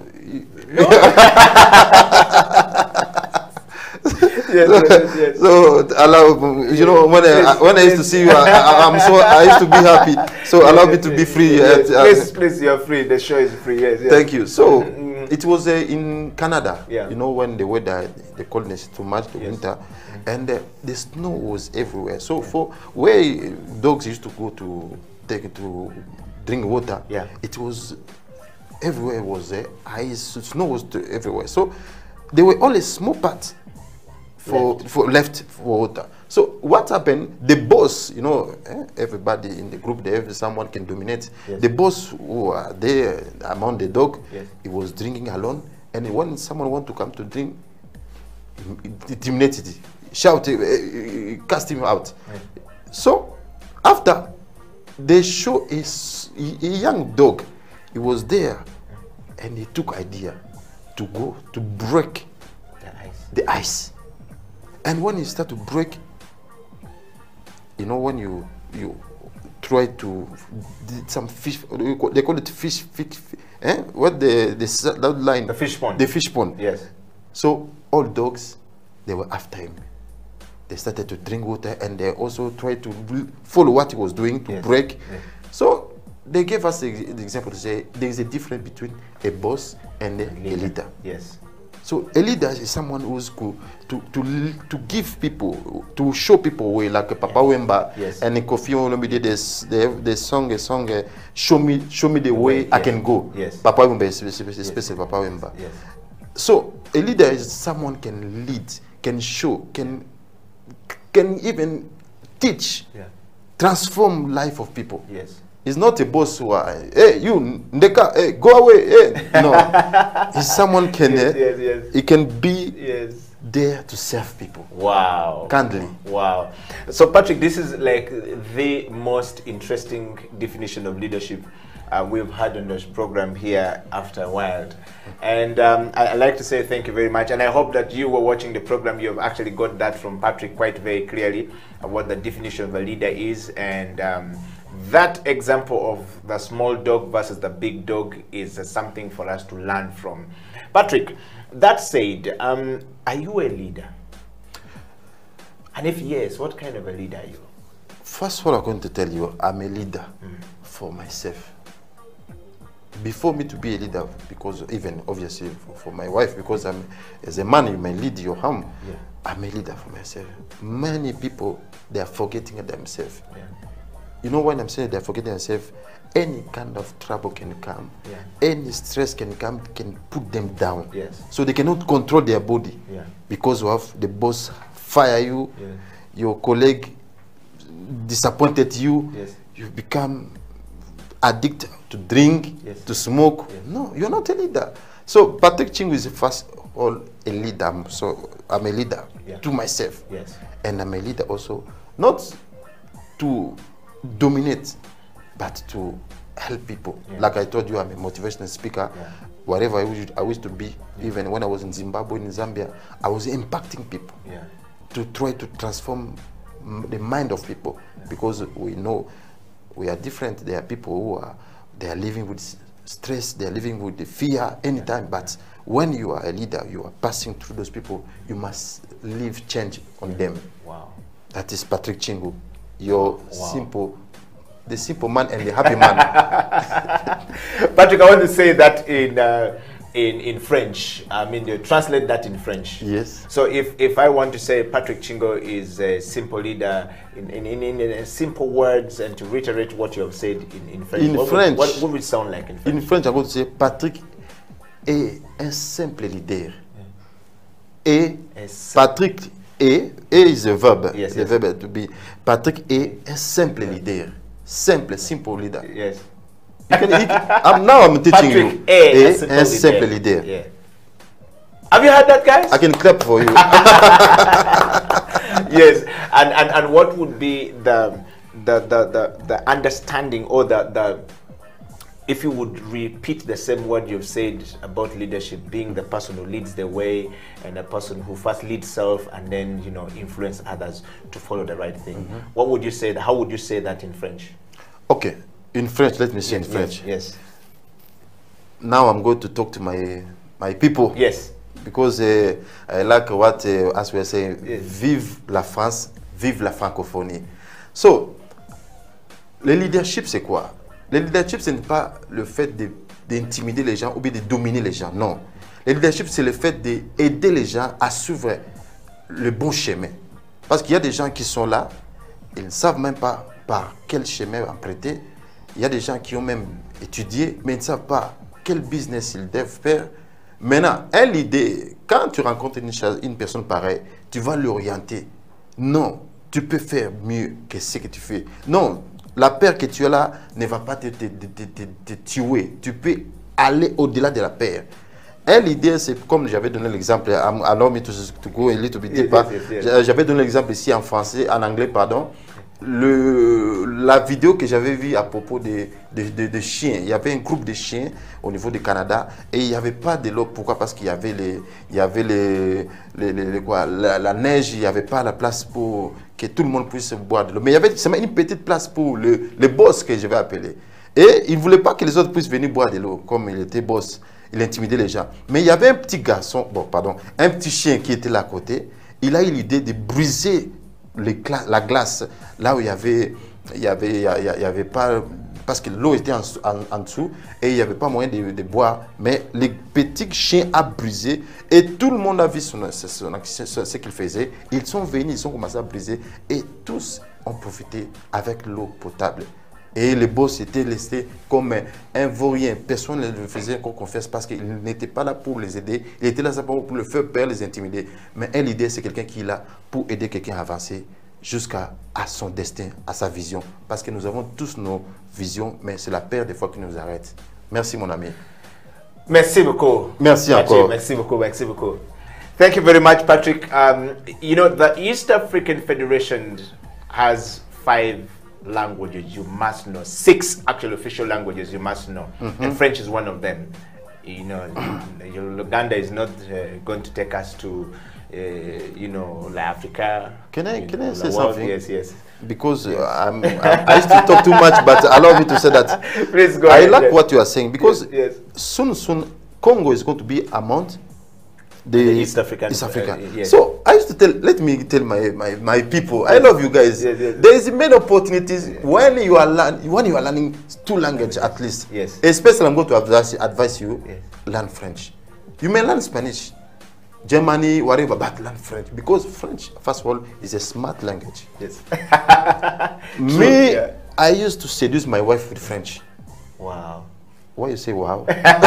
Yes, yes, yes. So allow you know when I, when I used to see you, I, I, I'm so I used to be happy. So allow me to be free. Yes, uh, uh, please, please, you're free. The show is free. Yes, yes. Thank you. So Mm. it was uh, in Canada. Yeah. You know when the weather, the coldness is too much, the Yes. winter, and uh, the snow was everywhere. So for where dogs used to go to take to drink water, Yeah. it was everywhere was uh, ice. Snow was to everywhere. So there were only small parts for Left. for left for water. So what happened? The boss, you know, eh, everybody in the group, there, someone can dominate. Yes. The boss who are there among the dog, Yes. he was drinking alone, and when someone want to come to drink, he intimidated, it, shout, eh, eh, cast him out. So after they show a, s- a young dog, he was there, and he took idea to go to break The ice. the ice. And when you start to break, you know, when you you try to did some fish, they call it fish, fish, eh? What the the s- that line? The fish pond. The fish pond. Yes. So all dogs, they were after him. they started to drink water, and they also tried to follow what he was doing to yes. break. Yes. So they gave us the, the example to say there is a difference between a boss and a, a leader. Yes. So a leader is someone who's go to to to give people, to show people way, like Papa yes. Wemba yes. and Kofi Olomide. They they they song a song, uh, show me show me the, the way, way I yes. can go. Yes. Papa Wemba is especially yes. Papa Wemba. Yes. So a leader is someone can lead, can show, can can even teach, yeah. transform life of people. Yes. He's not a boss who are, hey, you, Ndeka, hey, go away, hey. No. He's someone can, yes, yes, yes. he can be yes. there to serve people. Wow. Kindly. Wow. So, Patrick, this is like the most interesting definition of leadership uh, we've had on this program here after a while. And um, I, I'd like to say thank you very much. And I hope that you were watching the program, you have actually got that from Patrick quite very clearly, uh, what the definition of a leader is. And um, that example of the small dog versus the big dog is uh, something for us to learn from. Patrick, that said, um, are you a leader? And if yes, what kind of a leader are you? First of all, I'm going to tell you, I'm a leader mm. for myself. Before me to be a leader, because even obviously for, for my wife, because I'm as a man, you may lead your home. Yeah. I'm a leader for myself. Many people, they are forgetting themselves. Yeah. You know when I'm saying they're forgetting themselves, any kind of trouble can come, yeah. any stress can come, can put them down. Yes. So they cannot control their body yeah. because of the boss fire you, yeah. your colleague disappointed you, yes. you become addicted to drink, yes. to smoke. Yes. No, you're not a leader. So Patrick Chingu is first of all a leader. So I'm a leader yeah. to myself. Yes. And I'm a leader also, not to dominate, but to help people. Yeah. Like I told you, I'm a motivational speaker. Yeah. Wherever I wish, I wish to be, yeah. even when I was in Zimbabwe, in Zambia, I was impacting people yeah. to try to transform the mind of people yeah. because we know we are different. There are people who are they are living with stress, they are living with the fear anytime. But when you are a leader, you are passing through those people. You must leave change on them. Wow, that is Patrick Chingu, your wow. simple, the simple man and the happy man. Patrick, I want to say that in. Uh, In, in French, I mean, you translate that in French. Yes. So if, if I want to say Patrick Chingu is a simple leader in, in, in, in, in simple words and to reiterate what you have said in, in French, in what, French would, what, what would it sound like in French? In French, I'm going to say Patrick est un simple leader. Yeah. Et Patrick est, est is a verb, yes, the yes. verb to be. Patrick est un simple yeah. leader. Simple, simple leader. Yes. You can, you can, I'm, now I'm teaching Patrick you. A, a simple, simple leader. Yeah. Have you heard that, guys? I can clap for you. Yes, and, and and what would be the the the the, the understanding or the the if you would repeat the same word you've said about leadership, being the person who leads the way and the person who first leads self and then, you know, influence others to follow the right thing. Mm-hmm. What would you say? How would you say that in French? Okay. In French, let me say yes, in French. Yes, yes. Now I'm going to talk to my my people. Yes. Because uh, I like what, uh, as we are saying, yes. Vive la France, vive la francophonie. So, le leadership, c'est quoi? Le leadership, ce n'est pas le fait d'intimider les gens ou bien de dominer les gens. Non. Le leadership, c'est le fait d'aider les gens à suivre le bon chemin. Parce qu'il y a des gens qui sont là, ils ne savent même pas par quel chemin emprunter. Il y a des gens qui ont même étudié, mais ils ne savent pas quel business ils doivent faire. Maintenant, elle idée, quand tu rencontres une, une personne pareille, tu vas l'orienter. Non, tu peux faire mieux que ce que tu fais. Non, la peur que tu as là ne va pas te, te, te, te, te tuer. Tu peux aller au-delà de la peur. Elle idée, c'est comme j'avais donné l'exemple, allow me to, to go a little bit deeper. Yes, yes, yes. J'avais donné l'exemple ici en français, en anglais, pardon. Le, la vidéo que j'avais vue à propos des de, de, de chiens, il y avait un groupe de chiens au niveau du Canada et il n'y avait pas de l'eau. Pourquoi? Parce qu'il y avait, les, il y avait les, les, les, les quoi, la, la neige, il n'y avait pas la place pour que tout le monde puisse boire de l'eau. Mais il y avait seulement une petite place pour le, le boss que je vais appeler. Et il ne voulait pas que les autres puissent venir boire de l'eau, comme il était boss, il intimidait les gens. Mais il y avait un petit garçon, bon pardon, un petit chien qui était là à côté, il a eu l'idée de briser les cla la glace, là où il y avait, il y avait, il y, a- il y avait pas, parce que l'eau était en, en, en dessous et il n'y avait pas moyen de, de boire. Mais les petits chiens a brisé et tout le monde a vu son, son, son- ce ce qu'il faisait. Ils sont venus, ils ont commencé à briser et tous ont profité avec l'eau potable. Et le boss était laissé comme un vaurien. Personne ne le faisait encore confiance parce qu'il n'était pas là pour les aider. Il était là simplement pour le faire peur, les intimider. Mais un leader, c'est quelqu'un qui est là pour aider quelqu'un à avancer jusqu'à à son destin, à sa vision. Parce que nous avons tous nos visions, mais c'est la peur des fois qui nous arrête. Merci mon ami. Merci beaucoup. Merci Patrick. encore. Merci beaucoup. Merci beaucoup. Thank you very much, Patrick. Um, you know, the East African Federation has five languages you must know. Six actual official languages you must know. Mm-hmm. And French is one of them. You know, Uganda is not uh, going to take us to, uh, you know, like Africa. Can I- you can I know, say the world. something? Yes, yes. Because uh, I'm, I, I used to talk too much, but allow me to say that Please go I ahead, like yes. what you are saying because Yes, yes. soon, soon, Congo is going to be among the, The East African- East Africa. uh, yes. So I used to tell, let me tell my, my, my people, I love you guys. Yes, yes. There is many opportunities when you are learn, when you are learning two languages at least. Yes. Especially I'm going to advise, advise you, Yes. learn French. You may learn Spanish, Germany, whatever, but learn French because French, first of all, is a smart language. Yes. Me, yeah. I used to seduce my wife with French. Wow. Why you say wow?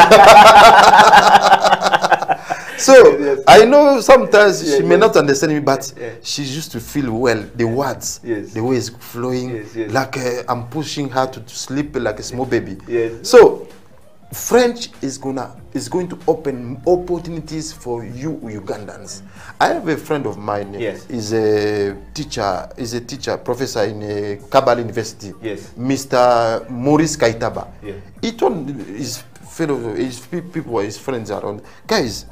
So Yes. I know sometimes Yes, she may yes. not understand me, but Yeah. she used to feel well the words, Yes. the way it's flowing, Yes, yes. like uh, I'm pushing her to, to sleep like a small baby. Yes. So French is gonna is going to open opportunities for you Ugandans. I have a friend of mine. Yes. Is a teacher. Is a teacher, professor in uh, Kabale University. Yes. Mister Maurice Kaitaba. Yeah. He told his fellow, his pe- people, his friends around, guys,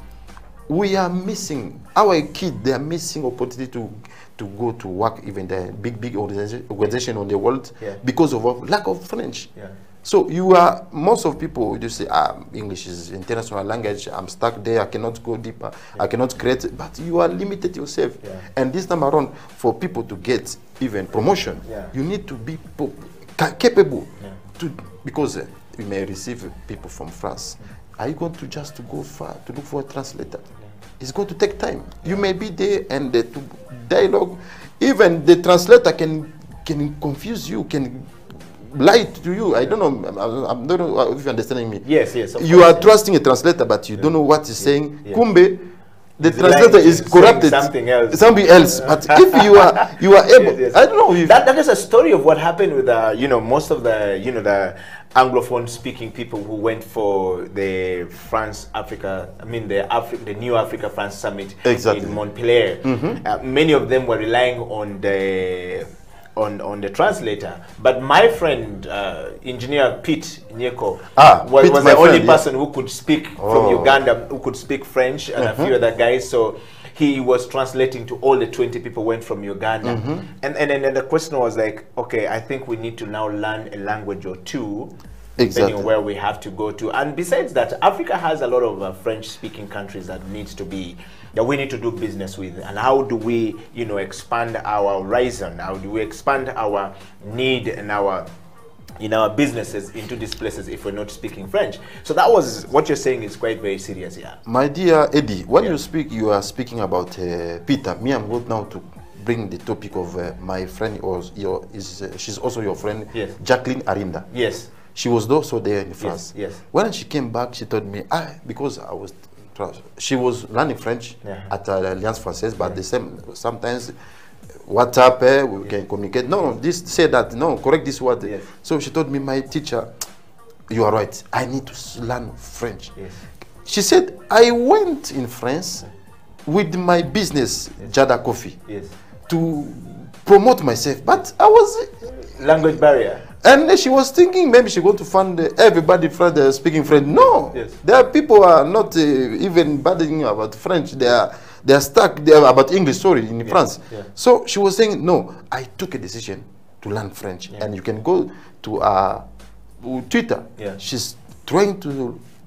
we are missing our kids. They are missing opportunity to to go to work even the big big organization, organization on the world Yeah. because of our lack of French. Yeah. So you are, most of people just say, ah, English is international language, I'm stuck there, I cannot go deeper, yeah. I cannot create, but you are limited yourself. Yeah. And this time around, for people to get even promotion, Yeah. you need to be po- ca- capable, Yeah. to, because uh, you may receive people from France. Are you going to just to go far to look for a translator? It's going to take time. You may be there and the to dialogue, even the translator can can confuse you, can lie to you. I don't know. I'm, I'm, I don't know if you're understanding me. Yes, yes. of You course, are yes. trusting a translator, but you don't know what he's saying. yeah. Kumbe, the He's translator lying, is he's corrupted. saying something else. Something else. But if you are you are able, Yes, yes. I don't know if that, that is a story of what happened with uh, you know, most of the, you know, the Anglophone speaking people who went for the France Africa, I mean the Afri the New Africa France Summit Exactly. in Montpellier. Uh, many of them were relying on the on on the translator, but my friend uh, engineer Pete Nyeko Ah, was, Pete, was my the only friend, yeah. person who could speak Oh. from Uganda, who could speak French, and a few other guys. So he was translating to all the twenty people went from Uganda. And, and, and then the question was like, okay, I think we need to now learn a language or two, depending Exactly. on where we have to go to. And besides that, Africa has a lot of uh, French-speaking countries that needs to be, that we need to do business with. And how do we, you know, expand our horizon? How do we expand our need and our in our businesses into these places if we're not speaking French? So that was what you're saying is quite very serious, yeah. My dear Eddie, when Yeah. you speak, you are speaking about uh, Peter. Me, I'm going now to bring the topic of uh, my friend, or your, is uh, she's also your friend, Yes. Jacqueline Arinda. Yes. She was also there in France. yes. When she came back, she told me, ah, because I was, she was learning French Yeah. at uh, Alliance Française, but the same, sometimes WhatsApp, eh, we can communicate. No, no, this say that, no, correct this word. Yes. So she told me, my teacher, you are right, I need to s- learn French. Yes. She said, I went in France with my business, Jada Coffee, Yes. to promote myself, but I was, Language barrier. and then she was thinking maybe she going to find uh, everybody French uh, speaking French. No, Yes. there are people who are not uh, even bothering about French. They are they are stuck. They are about English. Sorry, in France. yeah. So she was saying, no, I took a decision to learn French, Yeah. and you can go to uh, Twitter. Yeah. She's trying to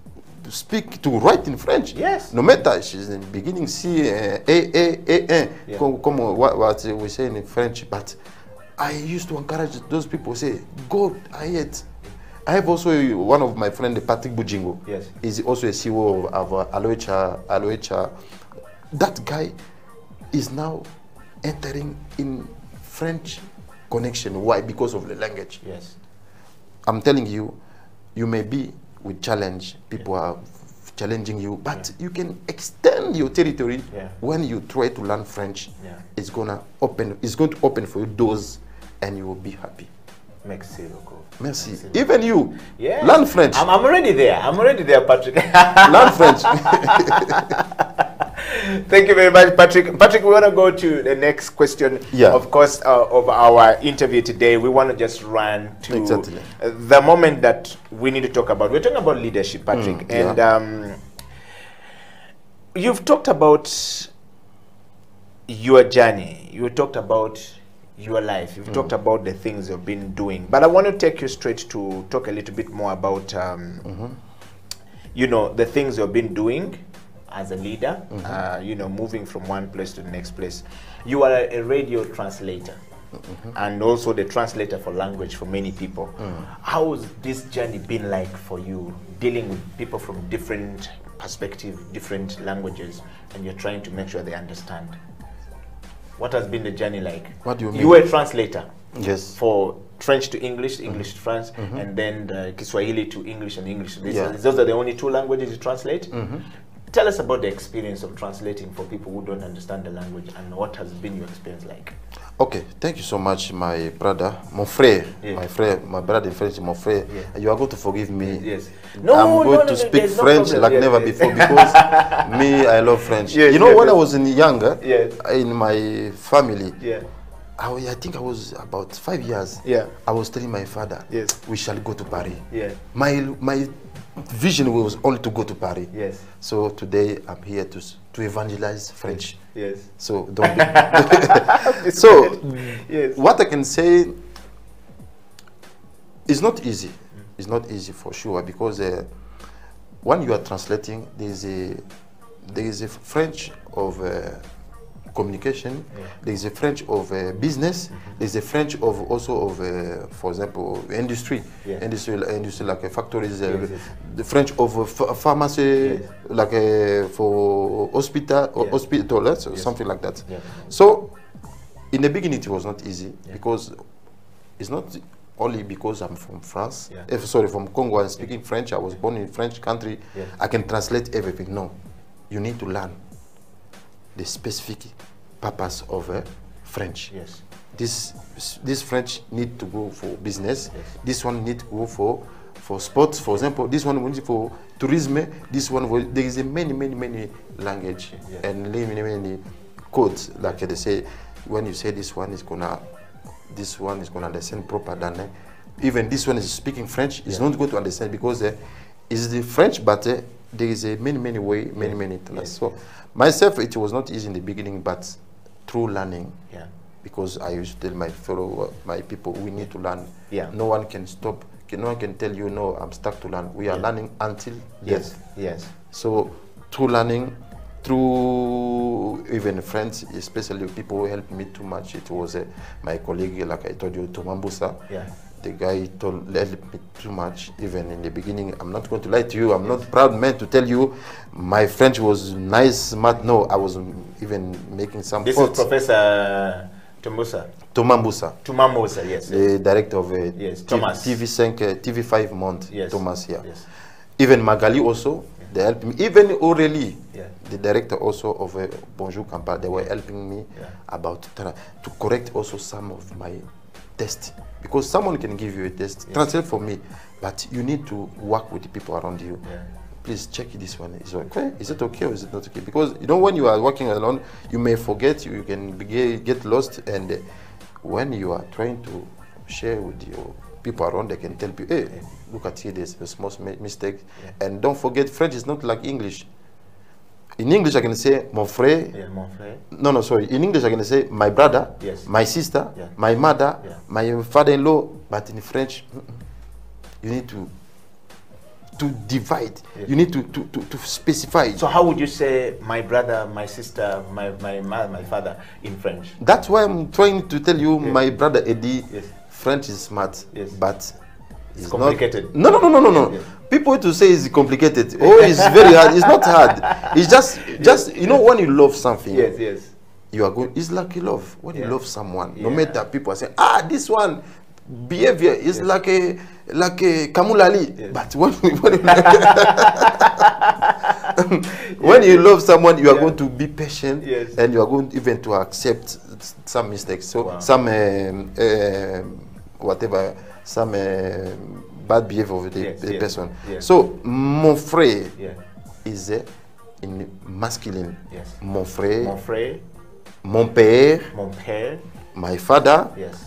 to speak, to write in French. Yes. No matter she's in the beginning, C, uh, A, A, A, A, Yeah. come, come on, what, what we say in French. But I used to encourage those people, say, go ahead. I have also one of my friends, Patrick Bujingo. Yes. Is also a C E O of, of uh, Aloecha, Aloecha. That guy is now entering in French connection. Why? Because of the language. Yes. I'm telling you, you may be with challenge. People yeah. are challenging you, but yeah. you can extend your territory yeah. when you try to learn French. Yeah. It's gonna open. It's going to open for you doors, and you will be happy. Merci beaucoup. Merci. Merci. Even you, yeah. learn French. I'm, I'm already there. I'm already there, Patrick. Learn French. Thank you very much, Patrick. Patrick, we want to go to the next question. Yeah. Of course, uh, of our interview today, we want to just run to exactly. uh, the moment that we need to talk about. We're talking about leadership, Patrick, mm, and yeah. um, you've talked about your journey. You talked about your life. You've mm. talked about the things you've been doing. But I want to take you straight to talk a little bit more about, um, mm-hmm. you know, the things you've been doing as a leader, mm-hmm. uh, you know, moving from one place to the next place. You are a, a radio translator, mm-hmm. and also the translator for language for many people. Mm. How has this journey been like for you, dealing with people from different perspectives, different languages, and you're trying to make sure they understand? What has been the journey like? What do you mean? You were a translator. Yes. For French to English, English mm-hmm. to French, mm-hmm. and then the Kiswahili to English and English to this. Yeah. Those are the only two languages you translate? Mm-hmm. Tell us about the experience of translating for people who don't understand the language, and what has been your experience like? Okay, thank you so much, my brother, mon frère, yeah. my frère, my brother in French, mon frère. Yeah. You are going to forgive me. Yes. No, I'm no, going no, to no, speak no French problem. like yes, never yes. before because me, I love French. Yes, you know, yes, when yes. I was in younger, yes. in my family, yeah. I, I think I was about five years. Yeah. I was telling my father, yes. we shall go to Paris. Yeah. My my vision was only to go to Paris. Yes. So today I'm here to to evangelize French. Yes. So don't be so yes. what I can say is not easy. Mm. It's not easy for sure because uh, when you are translating, there is a there is a French of uh, communication. Yeah. There is a French of uh, business. Mm-hmm. There is a French of also of, uh, for example, industry. Yeah. Industry, industry like uh, factories. Uh, yes, yes. The French of uh, pharmacy, yes. like uh, for hospital, or yeah. hospital, yes. something like that. Yeah. So, in the beginning, it was not easy yeah. because it's not only because I'm from France. Yeah. If, sorry, from Congo. I'm speaking yeah. French. I was born in French country. Yeah. I can translate everything. No, you need to learn the specific purpose of uh, French. Yes. This this French need to go for business. Yes. This one need to go for for sports. For example, this one need for tourism. This one will, there is a many many many language yes. and many many codes. Like they say, when you say this one is gonna, this one is gonna understand proper than uh, even this one is speaking French. Is yeah. not going to understand because uh, it's the French, but uh, there is a many many way many yes. many things. Yes. So. Myself, it was not easy in the beginning, but through learning, yeah. because I used to tell my fellow, uh, my people, we need to learn. Yeah. No one can stop, no one can tell you, no, I'm stuck to learn. We are yeah. learning until yes. death. Yes. So, through learning, through even friends, especially people who helped me too much, it was uh, my colleague, like I told you, Tomambusa. Yeah. The guy told helped me too much. Even in the beginning, I'm not going to lie to you. I'm not proud man to tell you my French was nice, smart. No, I was even making some. This faults. is Professor Tombusa. Tomambusa. Tomambusa, yes. The yes. director of uh, yes, Thomas. T V five, uh, T V five month. Yes. Thomas here. Yes. Even Magali also. Yeah. They helped me. Even Aurélie, yeah. the director also of uh, Bonjour Kampala, they were helping me yeah. about to, to correct also some of my test. Because someone can give you a test, yes. translate for me, but you need to work with the people around you. Yeah. Please check this one. Is it okay? Is it okay or is it not okay? Because you know when you are working alone, you may forget, you can get lost, and uh, when you are trying to share with your people around, they can tell you, hey, yeah. look at here, there's a small mistake. Yeah. And don't forget, French is not like English. In English, I can say mon frère. Yeah, mon frère. No, no, sorry. In English, I can say my brother, yes. my sister, yeah. my mother, yeah. my father-in-law. But in French, you need to to divide. Yes. You need to, to, to, to specify. So how would you say my brother, my sister, my my mother, my father in French? That's why I'm trying to tell you, Yes. my brother Eddie, Yes. French is smart, Yes. but It's complicated. Not, no, no, no, no, no, no. Yes. People to say it's complicated. Oh, it's very hard. It's not hard. It's just, just you know, when you love something, Yes, yes. you are going. It's like you love. When Yeah. you love someone, no Yeah. matter people are saying, ah, this one behavior is Yes. like a like a Kamulali. Yes. But when when, when you love someone, you are Yeah. going to be patient, Yes. and you are going even to accept some mistakes. So Wow. some um, um, whatever, some um, bad behavior of the, Yes, the yes, person. yes. So mon frère Yeah. is uh, in masculine. Yes. Mon frère, Mon frère, mon père, mon père, my father, yes.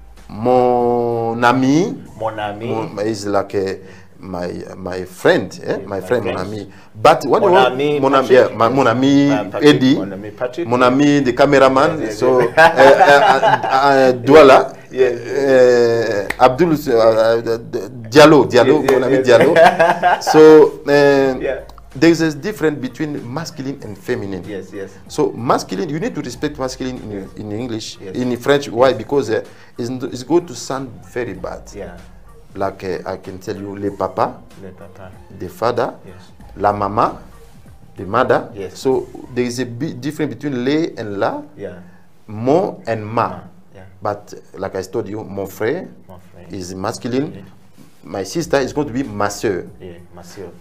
mon ami, Mon ami, mon, is like uh, my my friend, eh? Yes, my my friend, mon friend. ami. But when Mon you want, ami mon ami, Patrick, yeah, my, yes. mon ami Uh, Patrick, Eddie, mon ami Patrick, mon yes. ami the cameraman, Yes, yes, so yes. uh, uh, uh, Douala, Yes, uh, Abdul uh, uh, Diallo, Diallo, Yes, yes, mon ami yes. Diallo. So uh, Yeah. there's a difference between masculine and feminine. Yes, yes. So masculine, you need to respect masculine in, Yes. in English, Yes. in French. Why? Because uh, it's, it's going to sound very bad. Yeah. Like uh, I can tell you, le papa, Le papa. the father, Yes. la mama, the mother. Yes. So there is a big difference between le and la, Yeah. mon and ma. Yeah. But uh, like I told you, mon frère Mon frère. is masculine. Yeah. My sister is going to be ma soeur. Yeah. Ma soeur.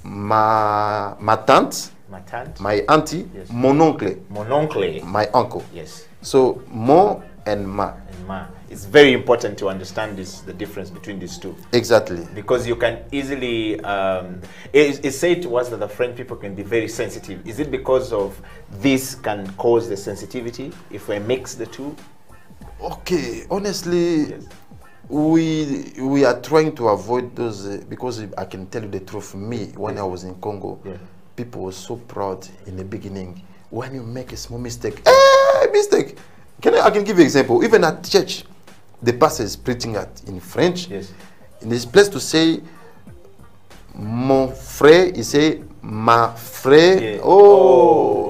Ma, ma tante, Ma tante. my auntie, Yes. mon oncle, Mon oncle. my uncle. Yes. So mon and ma. And ma. It's very important to understand this, the difference between these two. Exactly. Because you can easily, um, it, it said to us that the French people can be very sensitive. Is it because of this can cause the sensitivity if we mix the two? Okay, honestly, Yes. we we are trying to avoid those uh, because I can tell you the truth. Me, when Yes. I was in Congo, Yeah. people were so proud in the beginning. When you make a small mistake, eh, mistake. Can I, I can give you an example. Even at church, the pastor is preaching at in French. Yes. In this place to say, mon frère, he say ma frère. Yeah. Oh.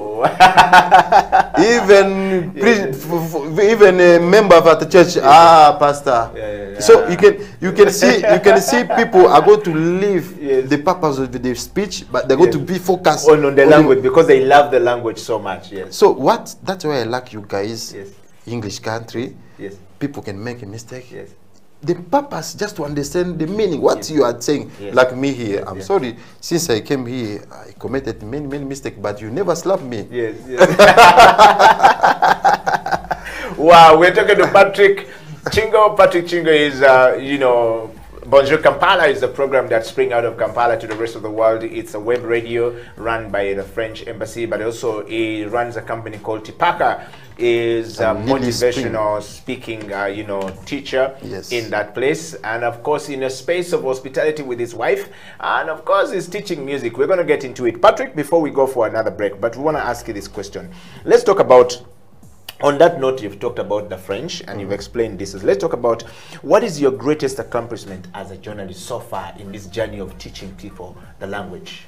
even pre- f- f- even a member of the church, ah, pastor. Yeah, yeah, yeah. So you can you can see you can see people are going to leave Yes. the purpose of the speech, but they're going Yes. to be focused On, on the on language because they love the language so much. Yes. So what? That's why I like you guys. Yes. English country. Yes. People can make a mistake. Yes. The purpose just to understand the meaning, what Yes. you are saying. Yes. Like me here, I'm Yes. sorry. Since I came here, I committed many, many mistakes, but you never slapped me. Yes. Yes. Wow, we're talking to Patrick Chingo. Patrick Chingo is, uh, you know, Bonjour Kampala is a program that spring out of Kampala to the rest of the world. It's a web radio run by the French embassy, but also he runs a company called Tipaka. Is a And Lily motivational speaking, uh, you know, teacher Yes. in that place, and of course in a space of hospitality with his wife, and of course he's teaching music. We're going to get into it, Patrick, before we go for another break. But we want to ask you this question. Let's talk about. On that note, you've talked about the French and you've explained this. Let's talk about what is your greatest accomplishment as a journalist so far in this journey of teaching people the language?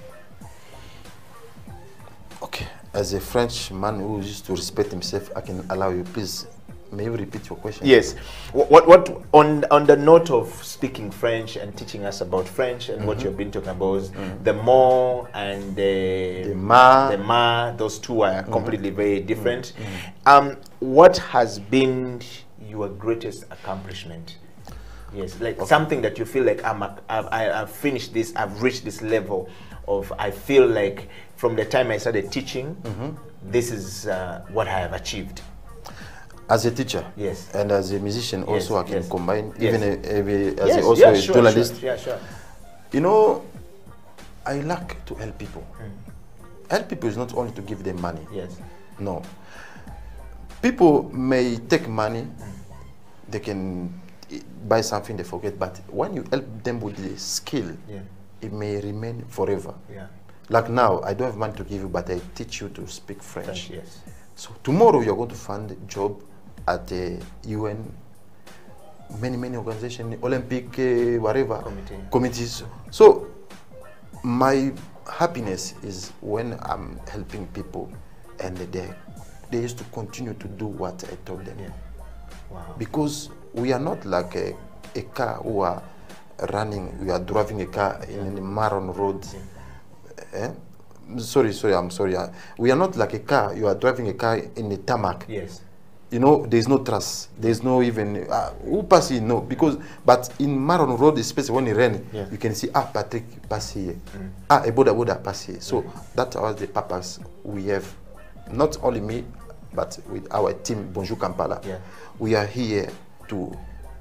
Okay. As a French man who used to respect himself, I can allow you. Please, may you repeat your question? Yes. What, what, what on, on the note of speaking French and teaching us about French and what you've been talking about, the more and the, The ma. the ma, those two are completely very different. Um, what has been your greatest accomplishment? Yes, like something that you feel like I'm a, I've, I- I've finished this, I've reached this level of, I feel like from the time I started teaching, this is uh, what I have achieved. As a teacher, Yes. and as a musician, Yes, also I can yes. combine. Yes. Even a, a- as Yes, a, also yeah, a sure, journalist. Sure, yeah, sure. You know, I like to help people. Help people is not only to give them money. Yes. No. People may take money, they can i- buy something they forget, but when you help them with the skill, Yeah. it may remain forever. Yeah. Like now, I don't have money to give you, but I teach you to speak French. French, yes. So tomorrow you're going to find a job at the U N, many, many organizations, Olympic, uh, whatever, Committee. committees. So my happiness is when I'm helping people and they, they used to continue to do what I told them. Yeah. Wow. Because we are not like a, a car who are running, we are driving a car in a Maron road. Yeah. Eh? Sorry, sorry, I'm sorry. Uh, we are not like a car, you are driving a car in a tarmac. Yes. You know, there's no trust. There's no even, uh, who pass here? No, because, but in Maron road, especially when it rains, Yeah. you can see, ah, Patrick pass here. Mm. Ah, a Boda Boda pass here. So mm. that was the purpose we have. Not only me, but with our team, Bonjour Kampala. Yeah. We are here to,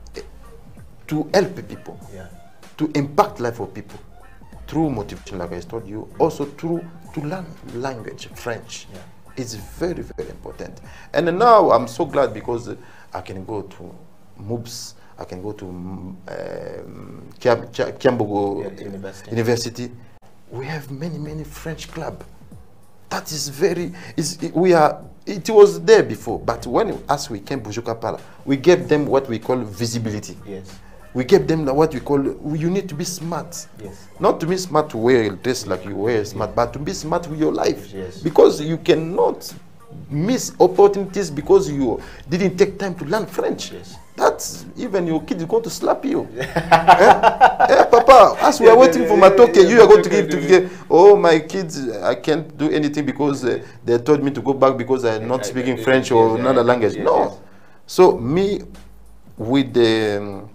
to help people, Yeah. to impact life of people through motivation, like I told you, also through to learn language, French. Yeah. It's very, very important. And now I'm so glad because I can go to M U B S, I can go to um, Kiam, Kiambogo yeah, University. University. We have many, many French clubs. That is very, is we are, it was there before, but when as we came Bonjour Kampala, we gave them what we call visibility. Yes. We gave them what we call, you need to be smart. Yes. Not to be smart to wear a dress like you wear smart, yeah. but to be smart with your life. Yes. Because you cannot miss opportunities because you didn't take time to learn French. Yes. That's, even your kid is going to slap you. eh? Eh, Papa, as we are waiting for my toke, you are going to give to give, oh, my kids, I can't do anything because uh, they told me to go back because I'm not speaking French or another language. No. So me, with the um,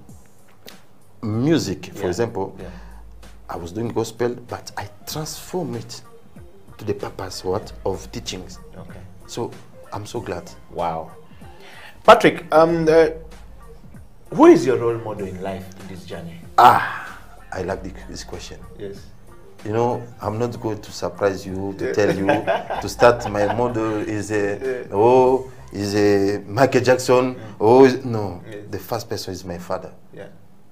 music, for yeah. example, yeah. I was doing gospel, but I transform it to the purpose what of teachings. Okay. So I'm so glad. Wow. Patrick, um, uh, who is your role model in life in this journey? Ah, I like the, this question. Yes. You know, I'm not going to surprise you to tell you to start. My model is a yeah. oh is a Michael Jackson. Mm. Oh is, no, yeah. the first person is my father. Yeah.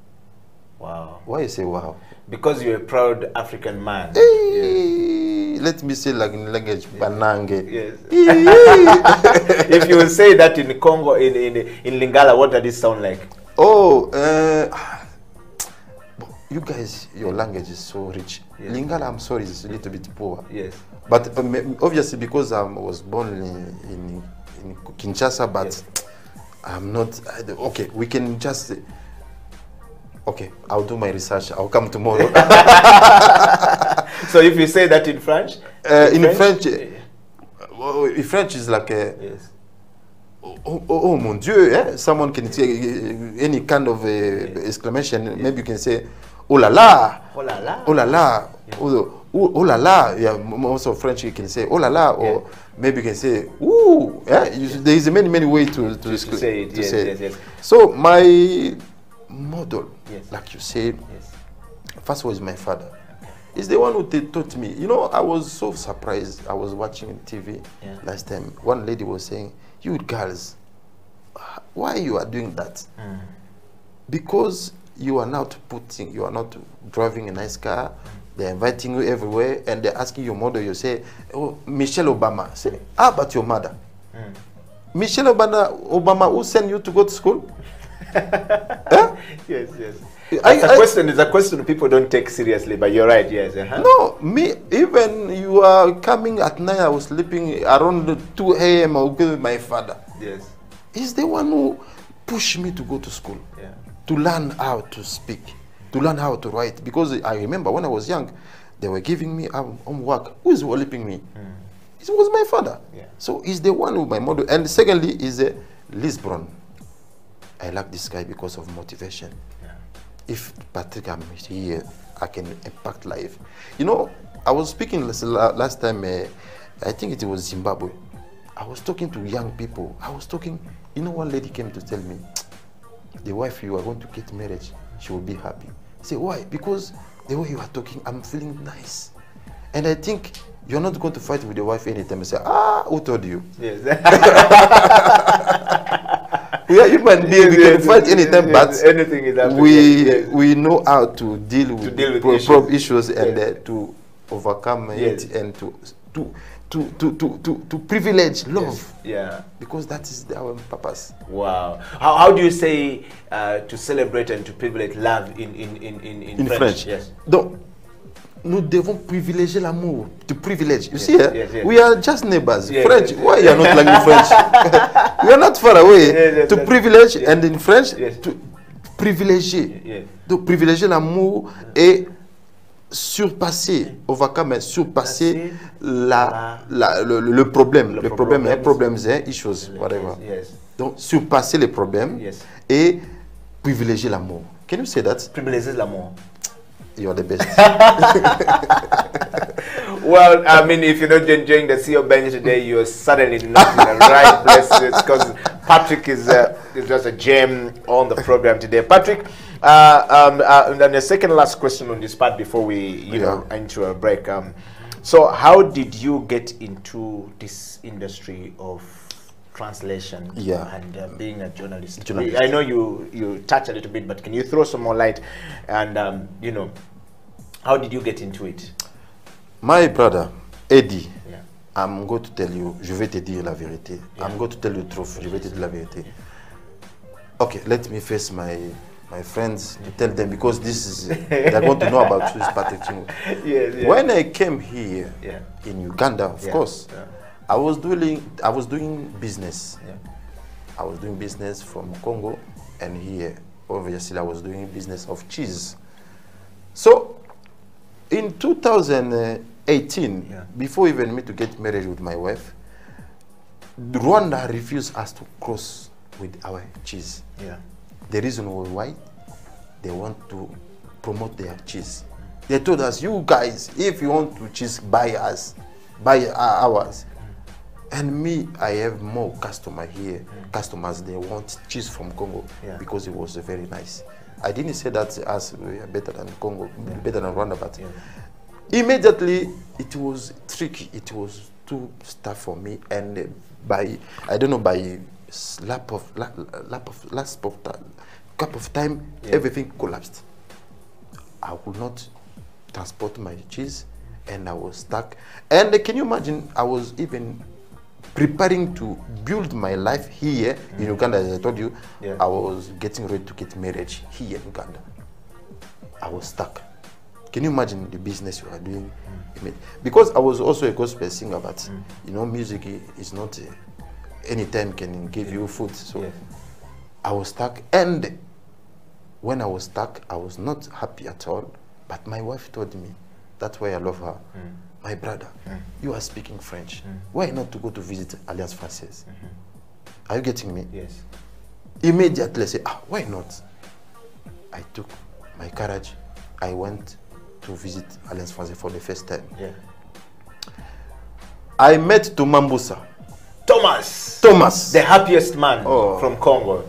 Wow. Why you say wow? Because you're a proud African man. Hey, yes. Let me say like in language, yeah. Banange. Yes. If you will say that in Congo, in, in, in Lingala, what does it sound like? Oh, uh, you guys, your language is so rich. Yes. Lingala, I'm sorry, is a little bit poor. Yes. But um, obviously because I was born in, in, in Kinshasa, but yes. I'm not, okay, we can just, okay, I'll do my research. I'll come tomorrow. So if you say that in French? Uh, in, in French, French uh, in French is like a, yes. oh, oh, oh mon Dieu, eh? Someone can say any kind of uh, yes. exclamation. Yes. Maybe you can say, oh la la, oh la la, oh la la, yes. oh, oh, oh la la. Yeah, most of French you can say oh la la, or yes. maybe you can say ooh. Yeah, you, yes. there is many many ways to to, to, to say it. To yes, say yes, yes. So my model, yes. like you said, yes. first was my father. Okay. He's the one who taught me. You know, I was so surprised. I was watching T V yeah. last time. One lady was saying, "You girls, why you are doing that?" Mm. Because you are not putting, you are not driving a nice car. Mm. They're inviting you everywhere, and they're asking your mother. You say, "Oh, Michelle Obama." Say, "How about your mother?" Mm. Michelle Obama, Obama, who sent you to go to school? Huh? Yes, yes. That's I, a question. It's a question people don't take seriously, but you're right. Yes. Uh-huh. No, me. Even you are coming at night. I was sleeping around two A M I will go with my father. Yes. He's the one who pushed me to go to school. Yeah. To learn how to speak, to learn how to write. Because I remember when I was young, they were giving me homework. Who is helping me? Mm. It was my father. Yeah. So he's the one who my model. And secondly, is a Lisbon. I like this guy because of motivation. Yeah. If Patrick I'm here, I can impact life. You know, I was speaking last, last time, uh, I think it was Zimbabwe. I was talking to young people. I was talking, you know, one lady came to tell me, the wife you are going to get married, she will be happy. I say, why? Because the way you are talking, I'm feeling nice. And I think you're not going to fight with your wife anytime. I say, ah, who told you? Yes. We are human beings, we can fight anytime, yes, but anything is we, yes. we know how to deal with, to deal with pro issues, pro issues and yes. uh, to overcome yes. it and to, to, to, to, to, to, to privilege love. Yes. Yeah. Because that is our purpose. Wow. How, how do you say uh, to celebrate and to privilege love in, in, in, in, in, in French? French? Yes. Donc, nous devons privilégier l'amour. To privilege. You Yes, see, eh? yes, yes. we are just neighbors. Yes, French. yes, Why you are not like the French? We are not far away. Yes, yes, to yes. privilege, Yes. and in French, Yes. to privilégier. Yes. De privilégier l'amour et surpasser, overcome, surpasser la, la, le, le problème. Le Le problème, problème. un problème, c'est une chose, whatever. Yes. Donc, surpasser les problèmes Yes. et privilégier l'amour. Can you say that? Privileges l'amour. You are the best. Well, I mean, if you're not enjoying the C E O bench today, you're certainly not in the right place, because Patrick is, uh, is just a gem on the program today. Patrick, uh, um, uh, and then the second last question on this part before we, you know, into a break. Um, so, how did you get into this industry of translation Yeah. and uh, being a journalist? Journalist. I know you you touch a little bit, but can you throw some more light? And um, you know, how did you get into it? My brother, Eddie, Yeah. I'm going to tell you, je vais te dire la vérité. I'm going to tell you the truth, je vais te dire la vérité. Okay, let me face my my friends to tell them, because this is, they're going to know about this Patrick Chingu. Yes, yes. When I came here Yeah. in Uganda, of Yeah, course, yeah. I was doing I was doing business. Yeah. I was doing business from Congo, and here, obviously, I was doing business of cheese. So, in two thousand eighteen, Yeah. before even me to get married with my wife, Rwanda refused us to cross with our cheese. Yeah. The reason was why they want to promote their cheese. They told us, you guys, if you want to cheese, buy us, buy ours. And me, I have more customer here. Customers, they want cheese from Congo, Yeah. because it was uh, very nice. I didn't say that us we are better than Congo, better than Rwanda, but Yeah. immediately it was tricky. It was too tough for me, and uh, by I don't know, by lap of lap, lap of last of time, cup of time, Yeah. everything collapsed. I could not transport my cheese, and I was stuck. And uh, can you imagine? I was even preparing to build my life here mm. in Uganda, as I told you. Yeah. I was getting ready to get married here in Uganda. I was stuck. Can you imagine the business you are doing? Mm. Because I was also a gospel singer, but mm. you know, music is not uh, anytime can give you food. So Yes. I was stuck, and when I was stuck, I was not happy at all. But my wife told me, that's why I love her. Mm. My brother, mm. you are speaking French. Mm. Why not to go to visit Alliance Française? Mm-hmm. Are you getting me? Yes. Immediately I said, ah, why not? I took my courage. I went to visit Alliance Française for the first time. Yeah. I met Thomas Mbusa. Thomas. Thomas. The happiest man Oh. from Congo.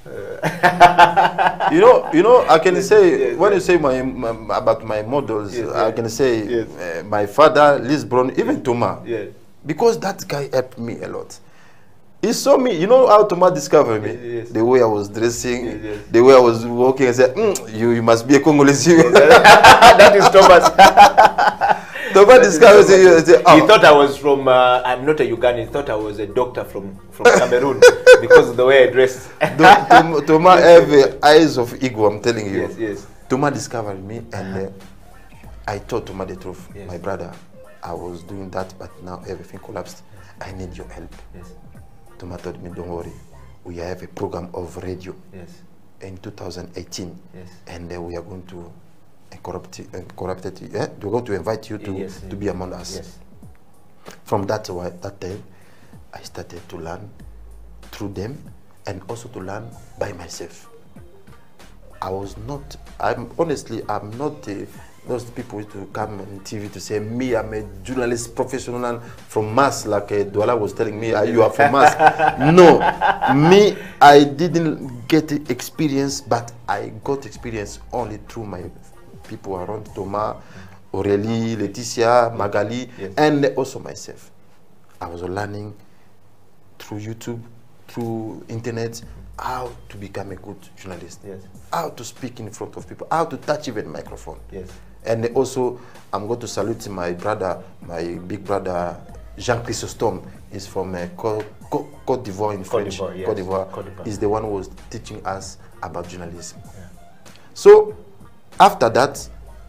you know, you know, I can Yes, say, yes, when yes. you say my, my about my models, Yes, I yes. can say Yes. uh, my father, Lisbon, even Thomas. Yeah. Because that guy helped me a lot. He saw me, you know how Thomas discovered me? Yes. The way I was dressing, Yes, yes. the way I was walking, and said, mm, you, you must be a Congolese. That is Thomas. Thomas discovered me. He said, He oh, thought I was from, uh, I'm not a Ugandan, he thought I was a doctor from, from Cameroon because of the way I dressed. Tho- Tom- Thomas have uh, eyes of ego, I'm telling you. Yes, yes. Thomas discovered me, and uh, I told Thomas the truth. Yes. My brother, I was doing that, but now everything collapsed. I need your help. Yes, Thomas told me, don't worry. We have a program of radio yes, in two thousand eighteen, yes. and uh, we are going to corrupt it. Uh, corrupt it eh? We're going to invite you to, Yes, to yes. be among us. Yes. From that, wi- that time, I started to learn through them, and also to learn by myself. I was not, I'm honestly, I'm not uh, those people to come on T V to say, me, I'm a journalist professional and from Mass, like uh, Douala was telling me, "Ah, you are from Mass." No, me, I didn't get the experience, but I got experience only through my people around, Thomas, Aurélie, Laetitia, Magali, Yes. and also myself. I was learning through YouTube, through internet, how to become a good journalist, Yes. how to speak in front of people, how to touch even microphone. Yes. And also, I'm going to salute my brother, my big brother, Jean Chrysostome. He's from uh, Co- Co- Côte d'Ivoire in Côte French. d'Ivoire, yes. Côte d'Ivoire. Côte d'Ivoire. He's the one who was teaching us about journalism. So, after that,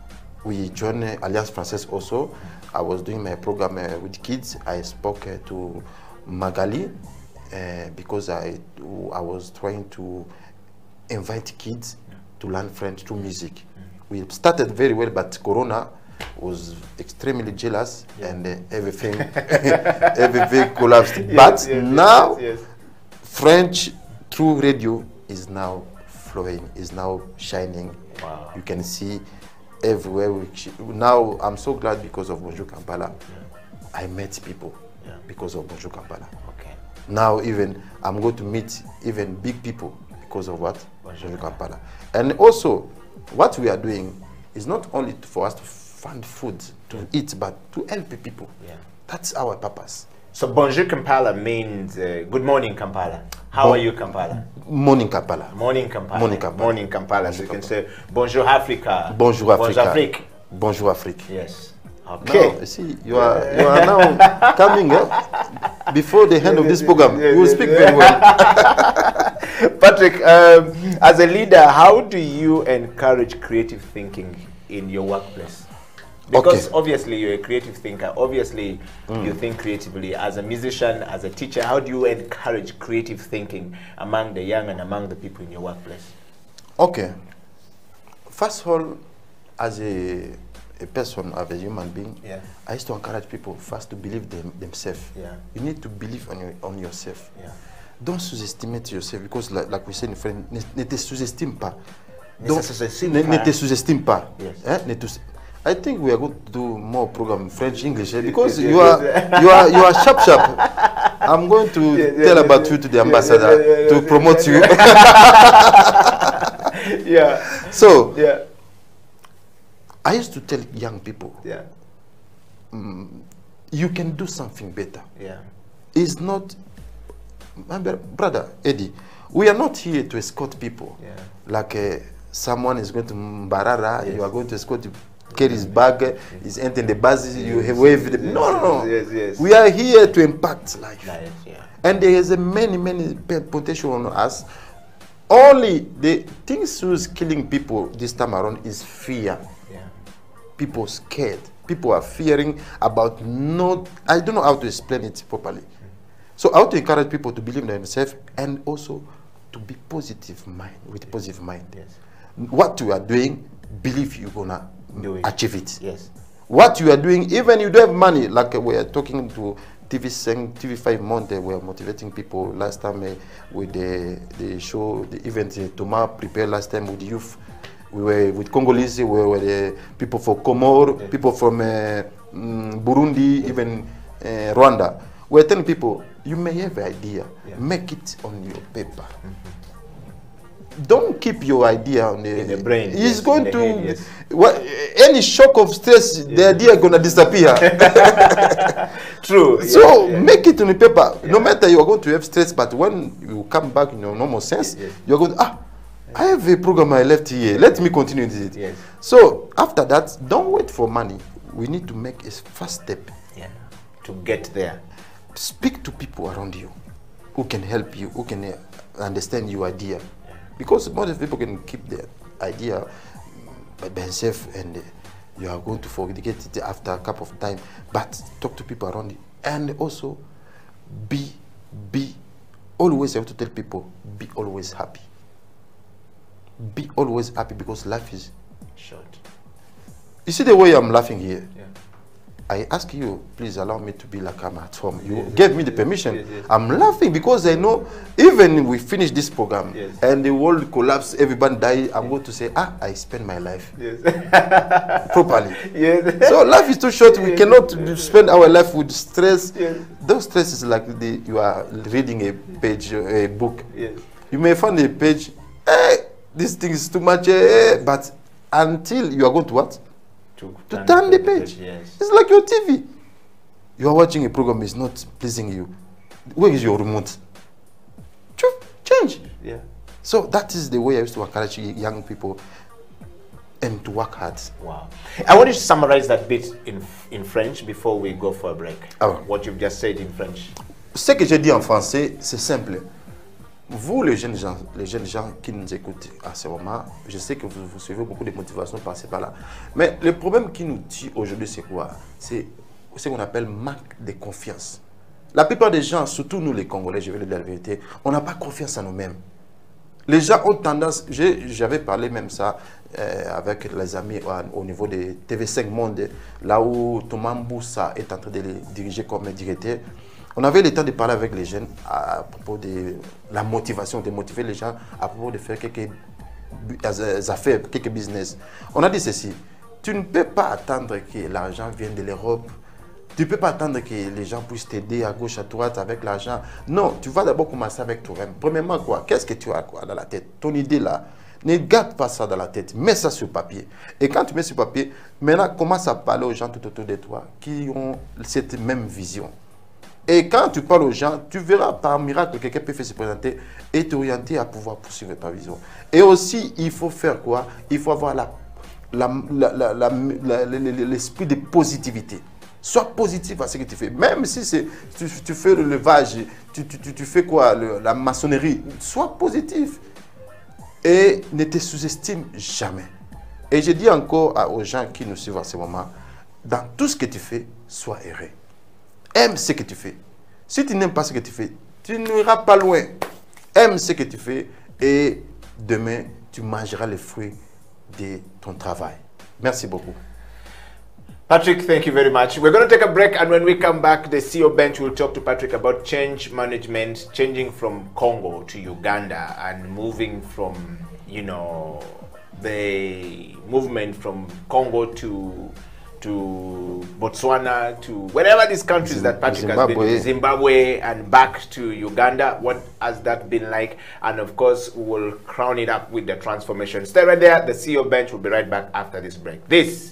we joined uh, Alliance Française also. I was doing my program uh, with kids. I spoke uh, to Magali uh, because I, I was trying to invite kids to learn French through music. We started very well, but Corona was extremely jealous, yeah. and uh, everything everything collapsed. Yes, but yes, now, yes, yes. French through radio is now flowing, is now shining. Wow. You can see everywhere. We now, I'm so glad because of Bonjour Kampala. Yeah. I met people yeah. because of Bonjour Kampala. Okay. Now even I'm going to meet even big people because of what? Bonjour, Bonjour Kampala. And also, what we are doing is not only for us to find food to yeah. eat, but to help people. Yeah. That's our purpose. So Bonjour Kampala means uh, good morning Kampala. How bon, are you Kampala? Morning Kampala. Morning Kampala. Morning Kampala. Morning Kampala. So you can say Bonjour Africa. Bonjour Africa. Bonjour Afrique. Bonjour Afrique. Yes. Okay. Now, see, you are you are now coming eh? Before the end of this program. You will speak very well. Patrick, um, as a leader, how do you encourage creative thinking in your workplace? Because okay. obviously you're a creative thinker. Obviously mm. you think creatively. As a musician, as a teacher, how do you encourage creative thinking among the young and among the people in your workplace? Okay. First of all, as a, a person, as a human being, yeah. I used to encourage people first to believe them, themselves. Yeah. You need to believe on, your, on yourself. Yeah. Don't sous-estimate yourself because, like, like we said in French, ne, ne te sous-estime pas. Donc, ne, ne te sous-estime pas. Yes. Eh? Ne te, I think we are going to do more program in French, English, eh? Because you are you are you are sharp sharp. I'm going to yeah, yeah, tell yeah, about yeah, you to the ambassador yeah, yeah, yeah, to yeah, promote yeah, you. Yeah. So yeah. I used to tell young people, yeah, um, you can do something better. Yeah. It's not, my brother Eddie. We are not here to escort people. Yeah. Like uh, someone is going to Mbarara, yes. you are going to escort him. Carry his bag, yes. he's entering the bus, you yes. wave them. Yes. No, no, no. Yes, yes. We are here to impact life. life yeah. And there is a many, many potential on us. Only the things who's killing people this time around is fear. Yeah. People scared. People are fearing about not, I don't know how to explain it properly. Mm. So I want to encourage people to believe in themselves and also to be positive mind, with yes. positive mind. Yes. What you are doing, believe you're gonna do it. Achieve it. Yes. What you are doing, even you don't have money, like uh, we are talking to T V T V five Monday, we are motivating people last time uh, with the the show, the event uh, Thomas prepared last time with the youth. We were with Congolese, we were the people from Comor, yes. people from uh, um, Burundi, yes. even uh, Rwanda. We're telling people, you may have an idea, yeah. make it on your paper. Mm-hmm. Don't keep your idea on the, in the brain. It's yes, going to head, yes. what, any shock of stress, yes. the idea is going to disappear. True. So yeah, yeah. make it on the paper. Yeah. No matter you are going to have stress, but when you come back in your normal sense, yes. you're going to, ah, I have a program I left here. Let me continue with it. Yes. So after that, don't wait for money. We need to make a first step. Yeah. To get there. Speak to people around you who can help you, who can uh, understand your idea. Because most people can keep their idea by themselves and uh, you are going to forget it after a couple of time. But talk to people around you. And also, be, be, always I have to tell people, be always happy. Be always happy because life is short. You see the way I'm laughing here? Yeah. I ask you, please allow me to be like I'm at home. You yes, gave yes, me the yes, permission. Yes, yes. I'm laughing because I know even we finish this program yes. and the world collapse, everybody die, I'm going to say, ah, I spend my life yes. properly. Yes. So life is too short. We yes. cannot yes. spend our life with stress. Yes. Those stress is like the, you are reading a page, a book. Yes. You may find a page, eh, this thing is too much, eh, but until you are going to what? To, to turn the page. page yes. It's like your T V. You are watching a program, it's not pleasing you. Where is your remote? Change. Yeah. So that is the way I used to encourage young people and to work hard. Wow. I want you to summarize that bit in, in French before we go for a break. Ah. What you've just said in French. Ce que j'ai dit en français, c'est simple. vous, les jeunes gens, les jeunes gens qui nous écoutent à ce moment, je sais que vous, vous suivez beaucoup de motivations par-ci par-là. Mais le problème qui nous tue aujourd'hui, c'est quoi? C'est ce qu'on appelle manque de confiance. La plupart des gens, surtout nous les Congolais, je vais le dire la vérité, on n'a pas confiance en nous-mêmes. Les gens ont tendance, j'avais parlé même ça euh, avec les amis au, au niveau de T V cinq Monde, là où Thomas Mboussa est en train de les diriger comme directeur. On avait le temps de parler avec les jeunes à, à propos de la motivation, de motiver les gens à propos de faire quelques affaires, quelques business. On a dit ceci, tu ne peux pas attendre que l'argent vienne de l'Europe. Tu ne peux pas attendre que les gens puissent t'aider à gauche, à droite avec l'argent. Non, tu vas d'abord commencer avec toi-même. Premièrement, quoi? Qu'est-ce que tu as quoi dans la tête? Ton idée là, ne garde pas ça dans la tête. Mets ça sur papier. Et quand tu mets sur papier, maintenant, commence à parler aux gens tout autour de toi qui ont cette même vision. Et quand tu parles aux gens, tu verras par miracle quelqu'un peut se présenter et t'orienter à pouvoir poursuivre ta vision. Et aussi, il faut faire quoi? Il faut avoir la, la, la, la, la, l'esprit de positivité. Sois positif à ce que tu fais. Même si tu, tu fais le levage, tu, tu, tu fais quoi, le, la maçonnerie, sois positif. Et ne te sous-estime jamais. Et je dis encore à, aux gens qui nous suivent à ce moment, dans tout ce que tu fais, sois heureux. Aime ce que tu fais. Si tu n'aimes pas ce que tu fais, tu n'iras pas loin. Aime ce que tu fais et demain, tu mangeras les fruits de ton travail. Merci beaucoup. Patrick, thank you very much. We're going to take a break, and when we come back, the C E O bench will talk to Patrick about change management, changing from Congo to Uganda, and moving from, you know, the movement from Congo to to Botswana, to wherever these countries that Patrick Zimbabwe. has been, Zimbabwe, and back to Uganda. What has that been like? And of course, we'll crown it up with the transformation. Stay right there. The C E O bench will be right back after this break. This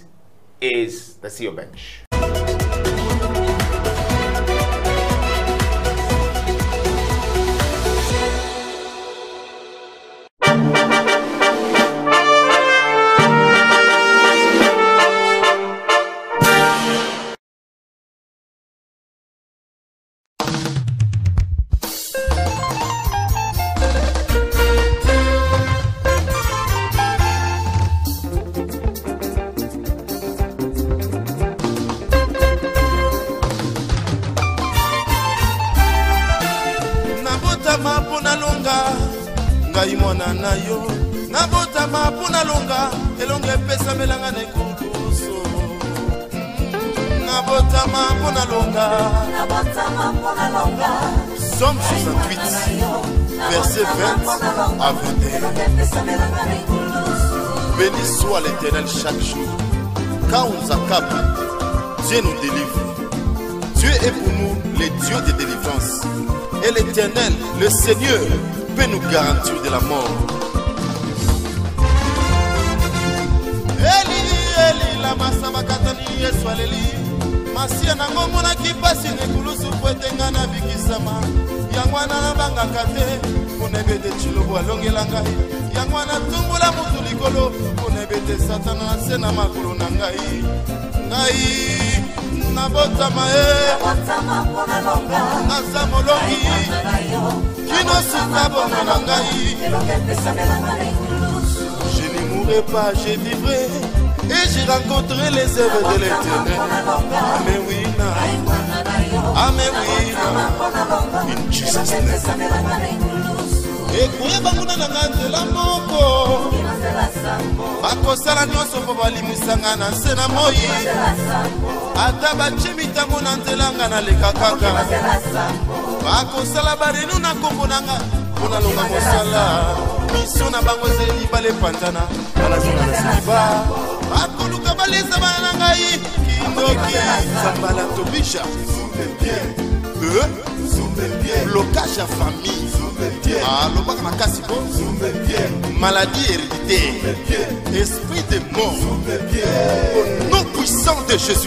is the C E O bench. Somme soixante-huit, verset vingt à vingt et un. Béni soit l'Éternel chaque jour. Quand on nous accable, Dieu nous délivre. Dieu est pour nous le Dieu de délivrance. Et l'Éternel, le Seigneur, peut nous garantir de la mort. Eli, Eli, la masama katani eswaleli. Masia na ngomo na kipasi ne kulusu kwetenga na bikisama. Yangwana na banga kate, munebete chilobo alongela ngai. Yangwana tumbula mutu likolo, munebete satana na sena makulu na ngai. Ngai na botama e, botama pona longa. Naza molongi, kino suka bonga na ngai. Je ne mourrai pas, je vivrai. Et j'ai rencontré les œuvres de l'Éternel. Amen, oui, amen, oui, in Jesus' name. Et kouye banguna na nganzela moko. Bakosala nyonso po balimisanga na nse na moi. Ata bachimi tango na nzela nga na leka kaka. Bakosala barenu na kombo nanga. Pona longa mosala. Miso na bango zeli bale pantana. Bala zonga na siliba. Akoluka baleza bana ngai kindoki zambala tobisha euh blocage à famille ah lobaka makasi bo maladie héréditaire esprit de mort au nom puissant de Jésus.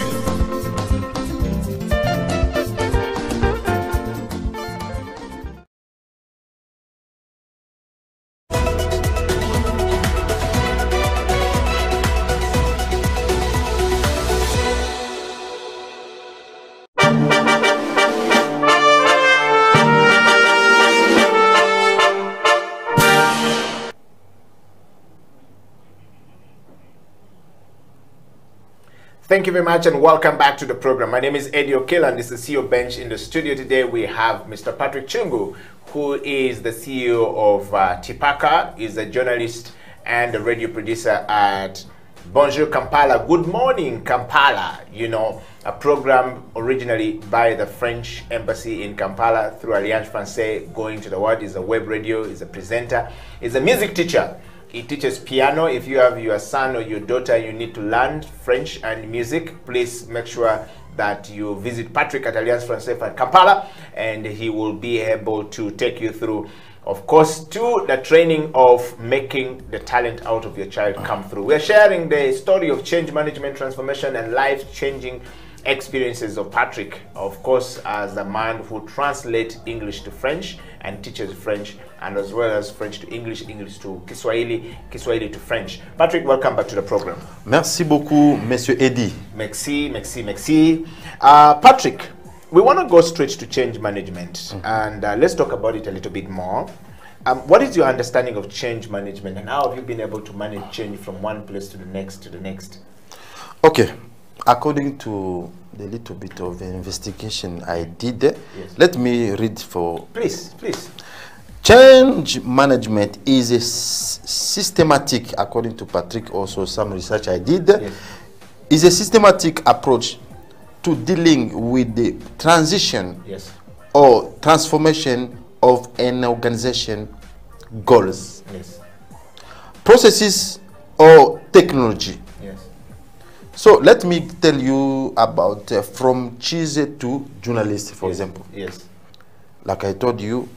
Thank you very much and welcome back to the program. My name is Eddie Okela and this is C E O Bench. In the studio today we have Mister Patrick Chungu, who is the C E O of uh, Tipaka, is a journalist and a radio producer at Bonjour Kampala. Good morning Kampala, you know, a program originally by the French Embassy in Kampala through Alliance Francaise going to the world. Is a web radio, is a presenter, is a music teacher. He teaches piano. If you have your son or your daughter, you need to learn French and music, please make sure that you visit Patrick at Alliance Francaise at Kampala, and he will be able to take you through, of course, to the training of making the talent out of your child come through. We're sharing the story of change management, transformation, and life-changing experiences of Patrick, of course, as a man who translates English to French and teaches French, and as well as French to English, English to Kiswahili, Kiswahili to French. Patrick, welcome back to the program. Merci beaucoup, Monsieur Eddie. Merci, merci, merci. Uh, Patrick, we want to go straight to change management, mm-hmm. and uh, let's talk about it a little bit more. Um, what is your understanding of change management, and how have you been able to manage change from one place to the next to the next? Okay. According to the little bit of investigation I did, yes. Let me read for... Please, please. Change management is a systematic, according to Patrick, also some research I did, yes. is a systematic approach to dealing with the transition yes. or transformation of an organization goals, yes. processes, or technology. So let me tell you about uh, from cheese to journalist, for yes. example. Yes. Like I told you,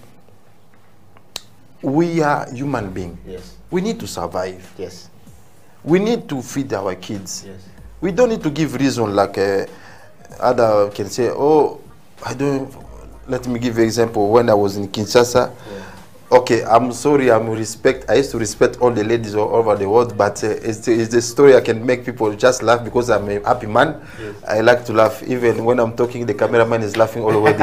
we are human beings. Yes. We need to survive. Yes. We need to feed our kids. Yes. We don't need to give reason like uh, other can say, oh, I don't. Let me give you an example. When I was in Kinshasa, yeah. Okay, I'm sorry, I'm respect. I used to respect all the ladies all over the world, but uh, it's, the, it's the story I can make people just laugh because I'm a happy man. Yes. I like to laugh. Even when I'm talking, the cameraman is laughing already.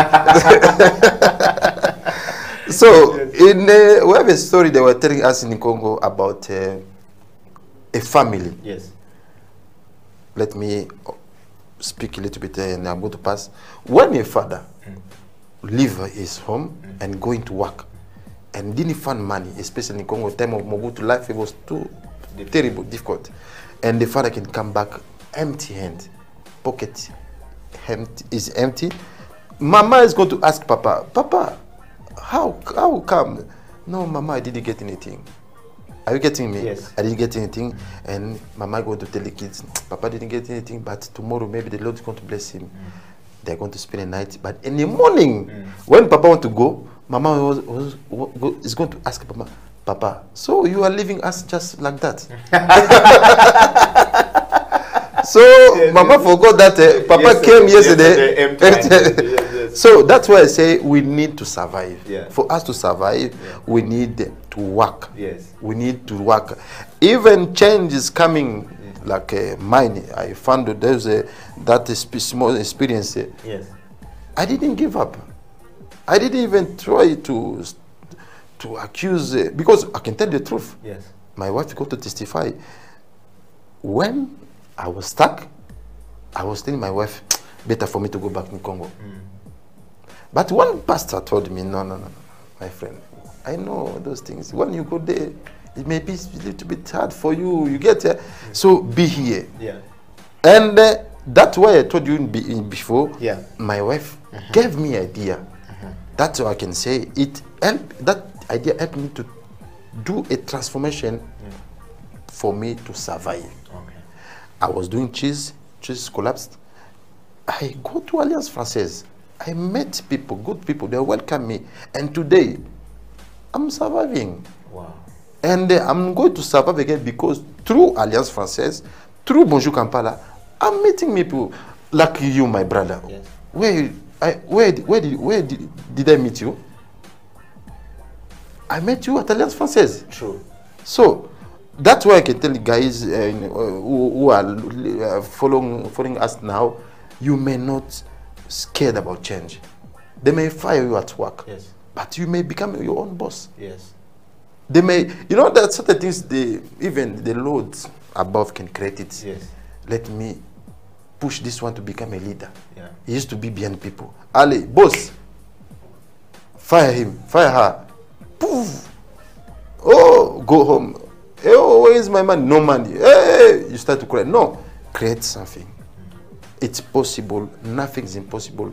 So, in uh, we have a story they were telling us in Congo about uh, a family. Yes. Let me speak a little bit uh, and I'm going to pass. When a father mm. leave his home mm. and going to work, and didn't find money, especially in Congo, time of Mobutu life, it was too difficult. terrible, difficult. And the father can come back empty hand, pocket empty, is empty. Mama is going to ask Papa, Papa, how, how come? No, Mama, I didn't get anything. Are you getting me? Yes. I didn't get anything. Mm. And Mama is going to tell the kids, Papa didn't get anything, but tomorrow maybe the Lord is going to bless him. Mm. They're going to spend the night. But in the morning, mm. when Papa wants to go, Mama was, was, was, is going to ask Papa, Papa, so you are leaving us just like that? So yes, Mama yes. forgot that uh, Papa yes, came yesterday. yesterday yes, yes. So that's why I say we need to survive. Yeah. For us to survive, yeah. we need to work. Yes. We need to work. Even change is coming. Like uh, mine, I found that there's a that small experience. Uh, yes. I didn't give up. I didn't even try to to accuse uh, because I can tell the truth. Yes. My wife got to testify. When I was stuck, I was telling my wife, better for me to go back in Congo. Mm. But one pastor told me, no, no, no, my friend, I know those things. When you go there, it may be a little bit hard for you. You get uh, mm. so be here. Yeah. And uh, that's why I told you in, in before. Yeah. My wife mm-hmm. gave me idea. Mm-hmm. That's what I can say. It helped. That idea helped me to do a transformation mm. for me to survive. Okay. I was doing cheese. Cheese collapsed. I go to Alliance Francaise. I met people, good people. They welcome me, and today I'm surviving. Wow. And uh, I'm going to survive again because through Alliance Francaise, through Bonjour Kampala, I'm meeting people like you, my brother. Yes. Where, I, where, where, did, where did, did I meet you? I met you at Alliance Francaise. True. So that's why I can tell you guys uh, who, who are uh, following, following us now, you may not scared about change. They may fire you at work, yes, but you may become your own boss. Yes. They may, you know, that certain things, they, even the Lord above can create it. Yes. Let me push this one to become a leader. Yeah. He used to be behind people. Ali, boss, fire him, fire her. Poof. Oh, go home. Hey, oh, where is my money? No money. Hey, you start to cry. No, create something. It's possible. Nothing is impossible.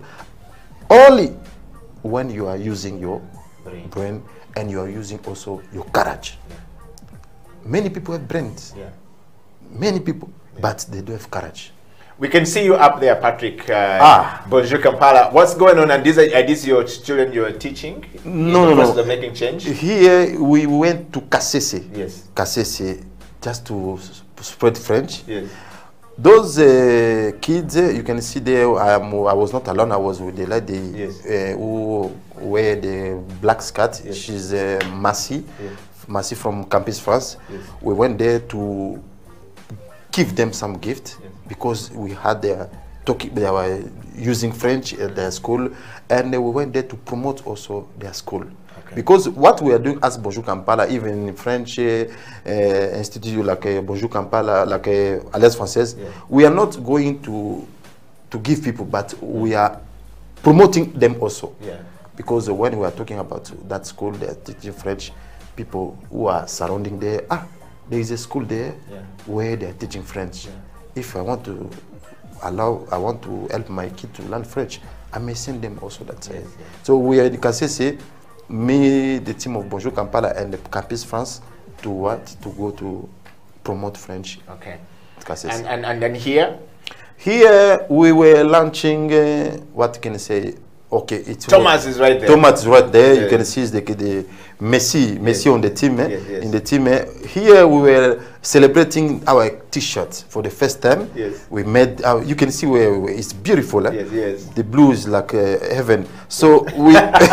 Only when you are using your Brain. brain and you are using also your courage. Yeah. Many people have brains. Yeah. Many people, but they don't have courage. We can see you up there, Patrick. Uh, Ah. Bonjour Kampala. What's going on? And these are, are these your children you are teaching? No, in no, the no. process of making change? Here we went to Kasese. Yes. Kasese, just to s- spread French. Yes. Those uh, kids, uh, you can see there, I, am, I was not alone, I was with the lady Yes. uh, who wear the black skirt. Yes. She's uh, Massy, Yes. Massy from Campus France. Yes. We went there to give them some gift Yes. because we had their talking, they were using French at their school, and uh, we went there to promote also their school. Okay. Because what we are doing as Bonjour Kampala, even in French uh, uh, institute like uh, Bonjour Kampala, like uh, Alliance Française, Yeah. we are not going to to give people, but we are promoting them also. Yeah. Because uh, when we are talking about that school, they are teaching French, people who are surrounding there, ah, there is a school there Yeah. where they are teaching French. Yeah. If I want to allow, I want to help my kid to learn French, I may send them also that side. Yes, yes. So we are, you can say, say, me, the team of Bonjour Kampala and the Campus France, to what? To go to promote French. Okay. Kasese. And, and, and then here? Here we were launching, uh, what can I say? Okay, it's Thomas is right there. Thomas is right there. Yeah. You can see the, the Messi, Messi on the team. Eh? Yes, yes. In the team. Eh? Here we were celebrating our T-shirt for the first time. Yes. We made. Uh, you can see where we, it's beautiful. Eh? Yes, yes. The blue is like uh, heaven. So we,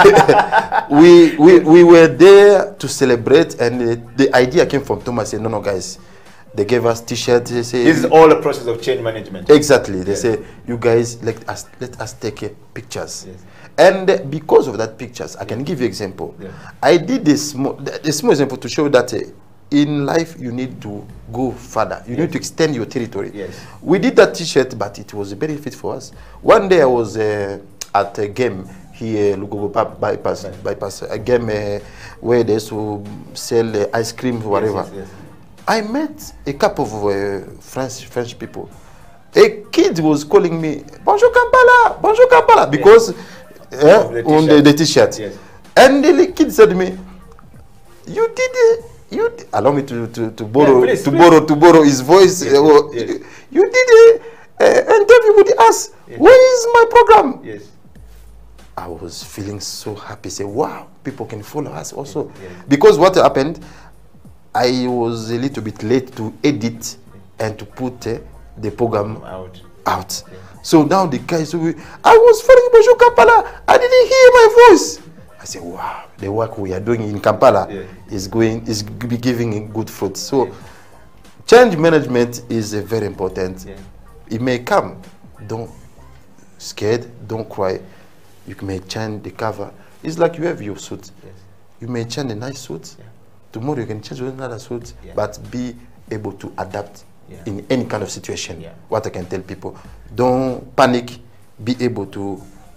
we we we were there to celebrate, and uh, the idea came from Thomas. Said, no, no, guys. They gave us T-shirts. They say This is all a process of change management. exactly. They Yes. say, you guys, let us let us take uh, pictures. Yes. And uh, because of that pictures, I can give you example. Yeah. I did this small, the small example to show that uh, in life you need to go further. You Yes. need to extend your territory. Yes. We did that T-shirt, but it was a benefit for us. One day I was uh, at a game here, Lugogo Pap- bypass, Right. bypass, a game uh, where they used to sell uh, ice cream, whatever. Yes, yes, yes. I met a couple of uh, French French people. A kid was calling me, Bonjour Kampala, Bonjour Kampala, because eh, Of the on the, t-shirt. the T-shirt. Yes. And the li- kid said to me, "You did it. You di-" allow me to to, to borrow Yeah, please, to please. borrow to borrow his voice. Yes, uh, yes, oh, yes. You, you did it. Uh, interview with us. Yes. Where is my program?" Yes. I was feeling so happy. Say, wow, people can follow us also. Yes, yes. Because what happened, I was a little bit late to edit and to put uh, the program Out. out. Yeah. So now the guys, we, I was following Bonjour Kampala. I didn't hear my voice. I said, wow, the work we are doing in Kampala Yeah. is going is be giving good fruit. So change management is uh, very important. Yeah. It may come. Don't scared. Don't cry. You may change the cover. It's like you have your suit. Yes. You may change a nice suit. Yeah. Tomorrow you can change with another suit, Yeah. but be able to adapt Yeah. in any kind of situation. Yeah. What I can tell people, don't panic. Be able to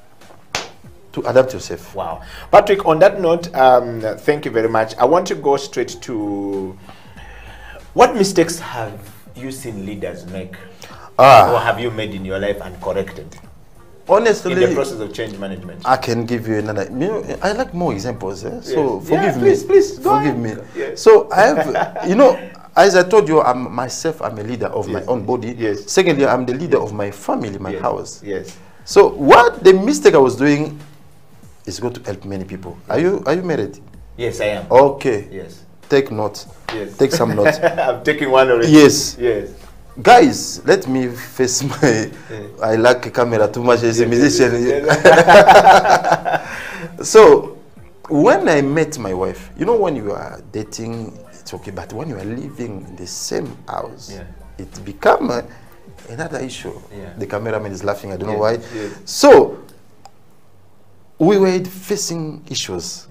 to adapt yourself. Wow. Patrick, on that note, um, thank you very much. I want to go straight to what mistakes have you seen leaders make? Ah. Or have you made in your life and corrected Honestly, in the process of change management? I can give you another. You know, I like more examples. Eh? So Yes. forgive Yeah, me. please, please, go forgive ahead. me. Yes. So I have, you know, as I told you, I'm myself. I'm a leader of my Yes. own body. Yes. Secondly, I'm the leader of my family, my Yes. house. Yes. So what the mistake I was doing is going to help many people. Are you Are you married? Yes, I am. Okay. Yes. Take note. Yes. Take some notes. I'm taking one already. Yes. Yes. Guys, let me face my. I like camera too much as a musician. So, when I met my wife, you know, when you are dating, it's okay, but when you are living in the same house, Yeah. it become uh, another issue. Yeah. The cameraman is laughing. I don't know Yes, why. yes. So, we were facing issues.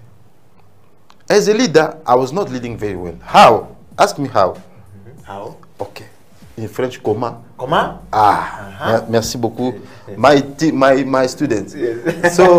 As a leader, I was not leading very well. How? Ask me how. How? Okay. In French, comment? Comment? Ah, Uh-huh. mer- merci beaucoup. My, t- my, my students. Yes. So,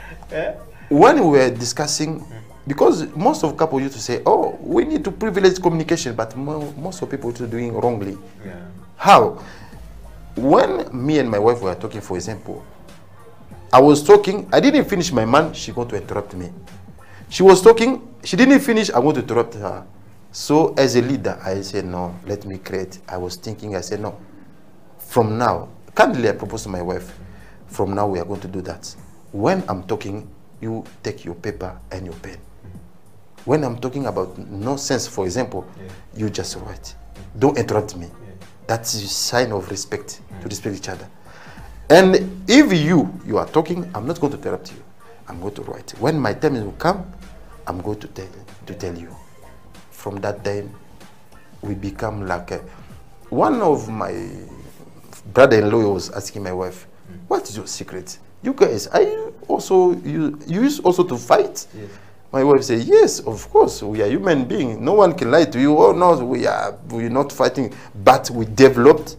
when we were discussing, because most of couples used to say, oh, we need to privilege communication, but mo- most of people are doing wrongly. Yeah. How? When me and my wife were talking, for example, I was talking, I didn't finish my man, she going to interrupt me. She was talking, she didn't finish, I want to interrupt her. So as a leader, I said, no, let me create. I was thinking, I said, no, from now, kindly I proposed to my wife, from now we are going to do that. When I'm talking, you take your paper and your pen. When I'm talking about nonsense, for example, yeah. you just write. Don't interrupt me. Yeah. That's a sign of respect, mm. to respect each other. And if you, you are talking, I'm not going to interrupt you. I'm going to write. When my time will come, I'm going to tell, to tell you. From that time, we become like a, one of my brother-in-law was asking my wife, mm. what is your secret? You guys, are you also, you, you used also to fight? Yes. My wife said, yes, of course, we are human beings. No one can lie to you. Oh, no, we are we're not fighting. But we developed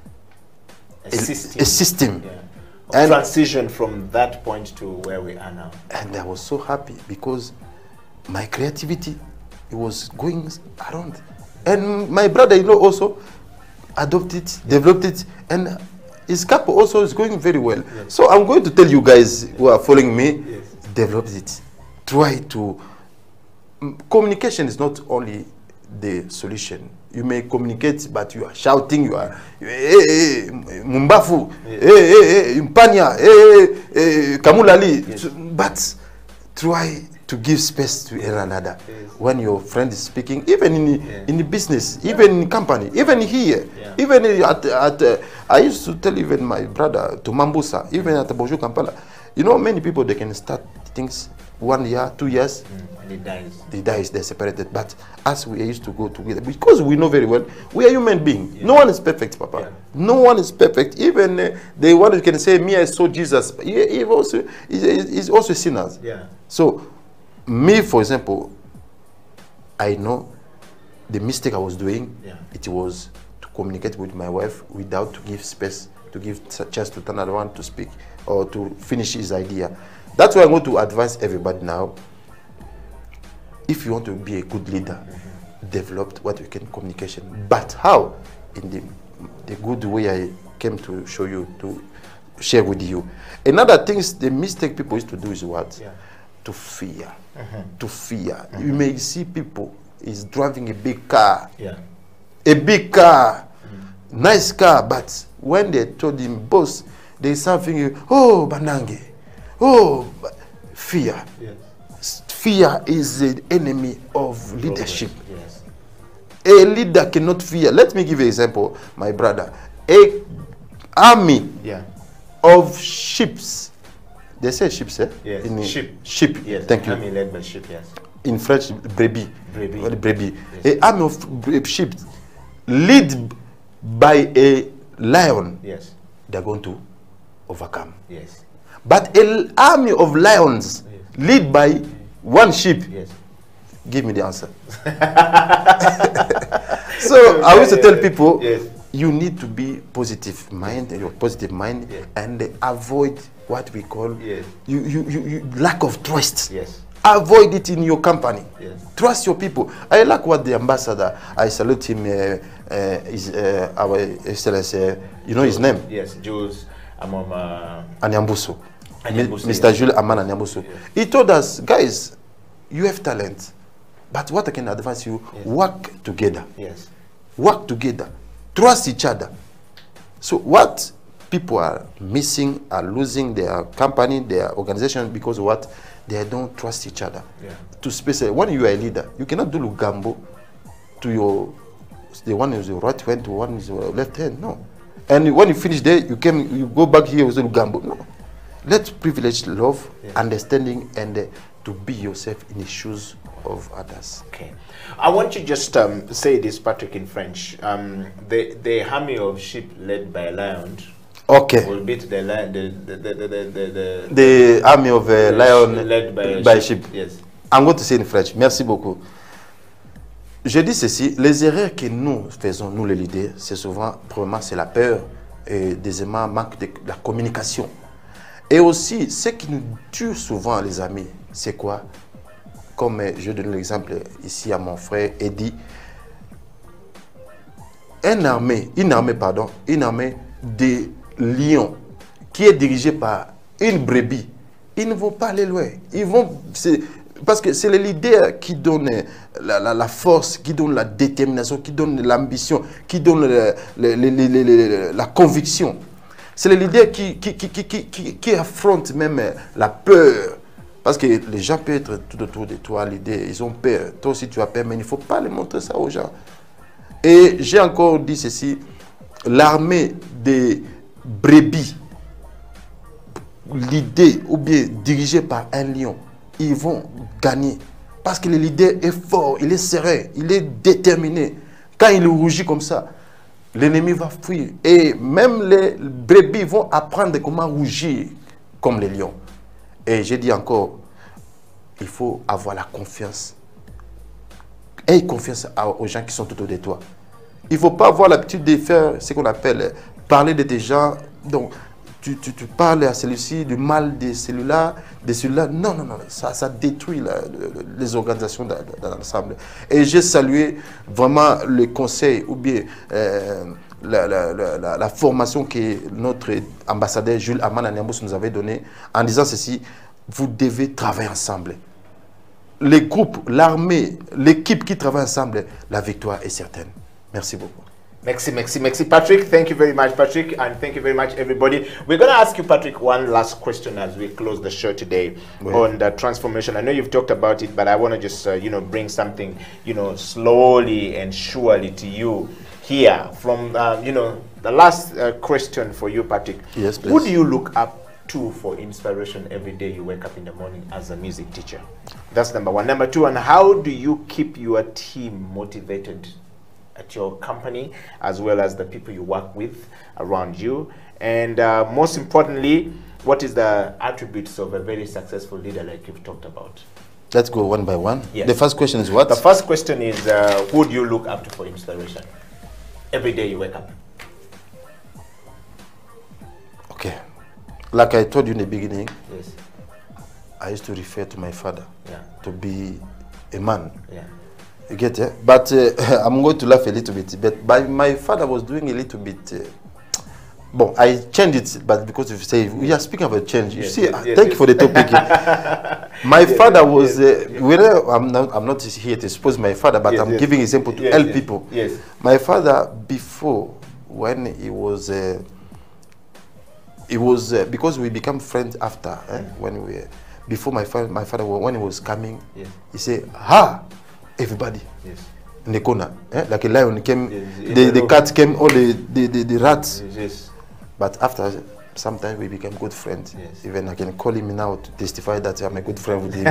a, a system. A system. Yeah. And transition from that point to where we are now. And I was so happy because my creativity, it was going around. And my brother-in-law also adopted it, developed it, and his couple also is going very well. Yes. So I'm going to tell you guys who are following me, yes. develop it. Try to, communication is not only the solution. You may communicate, but you are shouting, you are, hey, hey, Mumbafu, yes. hey, hey, hey, Mpanya, hey, hey, Kamulali. Yes. But try to give space to one another. Yes. When your friend is speaking, even in the, yeah. in the business, yeah. even in company, even here, yeah. even at, at uh, I used to tell even my brother to Mambusa, even at Bonjour Kampala, you know, many people, they can start things one year, two years, mm, and it dies. They dies, they're separated. But as we used to go together, because we know very well, we are human beings. Yeah. No one is perfect, Papa. Yeah. No one is perfect. Even uh, the one who can say, me, I saw Jesus. He, he also is also sinners. Yeah. So, me, for example, I know the mistake I was doing, yeah. it was to communicate with my wife without to give space, to give chance to another one to speak or to finish his idea. That's why I'm going to advise everybody now. If you want to be a good leader, mm-hmm. develop what we can communication. But how? In the, the good way I came to show you, to share with you. Another thing, the mistake people used to do is what? Yeah. To fear. Mm-hmm. To fear. Mm-hmm. You may see people is driving a big car. Yeah. A big car. Mm-hmm. Nice car. But when they told him, boss, there's something, oh, Banange. Oh, fear. Yes. Fear is the enemy of leadership. Yes. A leader cannot fear. Let me give you an example, my brother. A army yeah. of ships. They say ships, eh? Yes. In ship. Ship. Yes. Thank you. Army led by ship, yes. In French, brebis. Brebis. Brebis. Yes. A army of ships led by a lion. Yes. They're going to overcome. Yes. But an army of lions yes. led by one sheep. Yes. Give me the answer. So I used to tell people, yes. you need to be positive mind, your positive mind, yes. and avoid what we call yes. you, you, you, you lack of trust. Yes. Avoid it in your company. Yes. Trust your people. I like what the ambassador, I salute him, uh, uh, is uh, our excellency, uh, you know Jules, his name? Yes, Jules Amama Anyambuso. Anyambuso, Mister Yes. Jules Amana Anyambuso. Yes. He told us, guys, you have talent, but what I can advise you, yes. work together. Yes. Work together. Trust each other. So what people are missing, are losing their company, their organization, because of what? They don't trust each other. Yeah. To space, when you are a leader, you cannot do lugambo to your, the one is your right hand to one is your left hand. No. And when you finish there, you came, you go back here with lugambo. No. Let's privilege love, yeah. understanding, and uh, to be yourself in the shoes of others. Okay. I want you just um, say this, Patrick, in French. Um, the, the army of sheep led by a lion. Okay. Will beat the lion, the the the the the, the, the army of a lion led by, by sheep. sheep. Yes. I'm going to say in French. Merci beaucoup. Je dis ceci, les erreurs que nous faisons, nous les leaders, c'est souvent, premièrement, c'est la peur et deuxièmement, manque de la communication. Et aussi, ce qui nous tue souvent, les amis, c'est quoi? Comme je donne l'exemple ici à mon frère Eddie, une armée, une armée, pardon, une armée de lions qui est dirigée par une brebis, ils ne vont pas aller loin. Ils vont, parce que c'est les leaders qui donnent la, la, la force, qui donnent la détermination, qui donnent l'ambition, qui donnent le, le, le, le, le, la conviction. C'est les leaders qui, qui, qui, qui, qui, qui affrontent même la peur. Parce que les gens peuvent être tout autour de toi, leader, ils ont peur. Toi aussi tu as peur, mais il ne faut pas les montrer ça aux gens. Et j'ai encore dit ceci, l'armée des brebis, l'idée ou bien dirigée par un lion, ils vont gagner. Parce que le leader est fort, il est serein, il est déterminé. Quand il rougit comme ça, l'ennemi va fuir. Et même les brebis vont apprendre comment rougir comme les lions. Et j'ai dit encore, il faut avoir la confiance. Aie confiance aux gens qui sont autour de toi. Il ne faut pas avoir l'habitude de faire ce qu'on appelle parler de tes gens. Donc, tu, tu, tu parles à celui-ci du mal de celui-là, de celui-là. Non, non, non, ça, ça détruit la, les organisations dans, dans l'ensemble. Et j'ai salué vraiment le conseil ou bien euh, la, la, la, la formation que notre ambassadeur Jules Aman Anyambous nous avait donnée en disant ceci, vous devez travailler ensemble. Les groupes, l'armée, l'équipe qui travaille ensemble, la victoire est certaine. Merci beaucoup. Merci, merci, merci, Patrick. Thank you very much, Patrick, and thank you very much, everybody. We're going to ask you, Patrick, one last question as we close the show today well, on the transformation. I know you've talked about it, but I want to just, uh, you know, bring something, you know, slowly and surely to you here. From, uh, you know, the last uh, question for you, Patrick. Yes, please. Who do you look up to for inspiration every day you wake up in the morning as a music teacher? That's number one. Number two, and how do you keep your team motivated at your company, as well as the people you work with around you? And uh, most importantly, what is the attributes of a very successful leader like you've talked about? Let's go one by one. Yes. The first question is what? The first question is, uh, who do you look up to for inspiration every day you wake up? Okay. Like I told you in the beginning, Yes. I used to refer to my father Yeah. to be a man. Yeah. You get it? But uh, I'm going to laugh a little bit. But by my father was doing a little bit. Uh, bon, I changed it, but because you say we are speaking about change, you Yes, see, yes, uh, yes, thank yes. you for the topic. My Yes, father yes, was. yes, Uh, yes. whether I'm not, I'm not here to expose my father, but Yes, I'm yes. giving example to Yes, help yes, people. yes. My father, before when he was. Uh, It was uh, because we became friends after eh, mm. when we before my father my father when he was coming, yes. He said, "Ha, everybody yes. in the corner, eh? Like a lion came, yes. the, the, the cat came, all the the, the, the rats." Yes, yes. But after sometimes we became good friends. Yes. Even I can call him now to testify that I'm a good friend with him.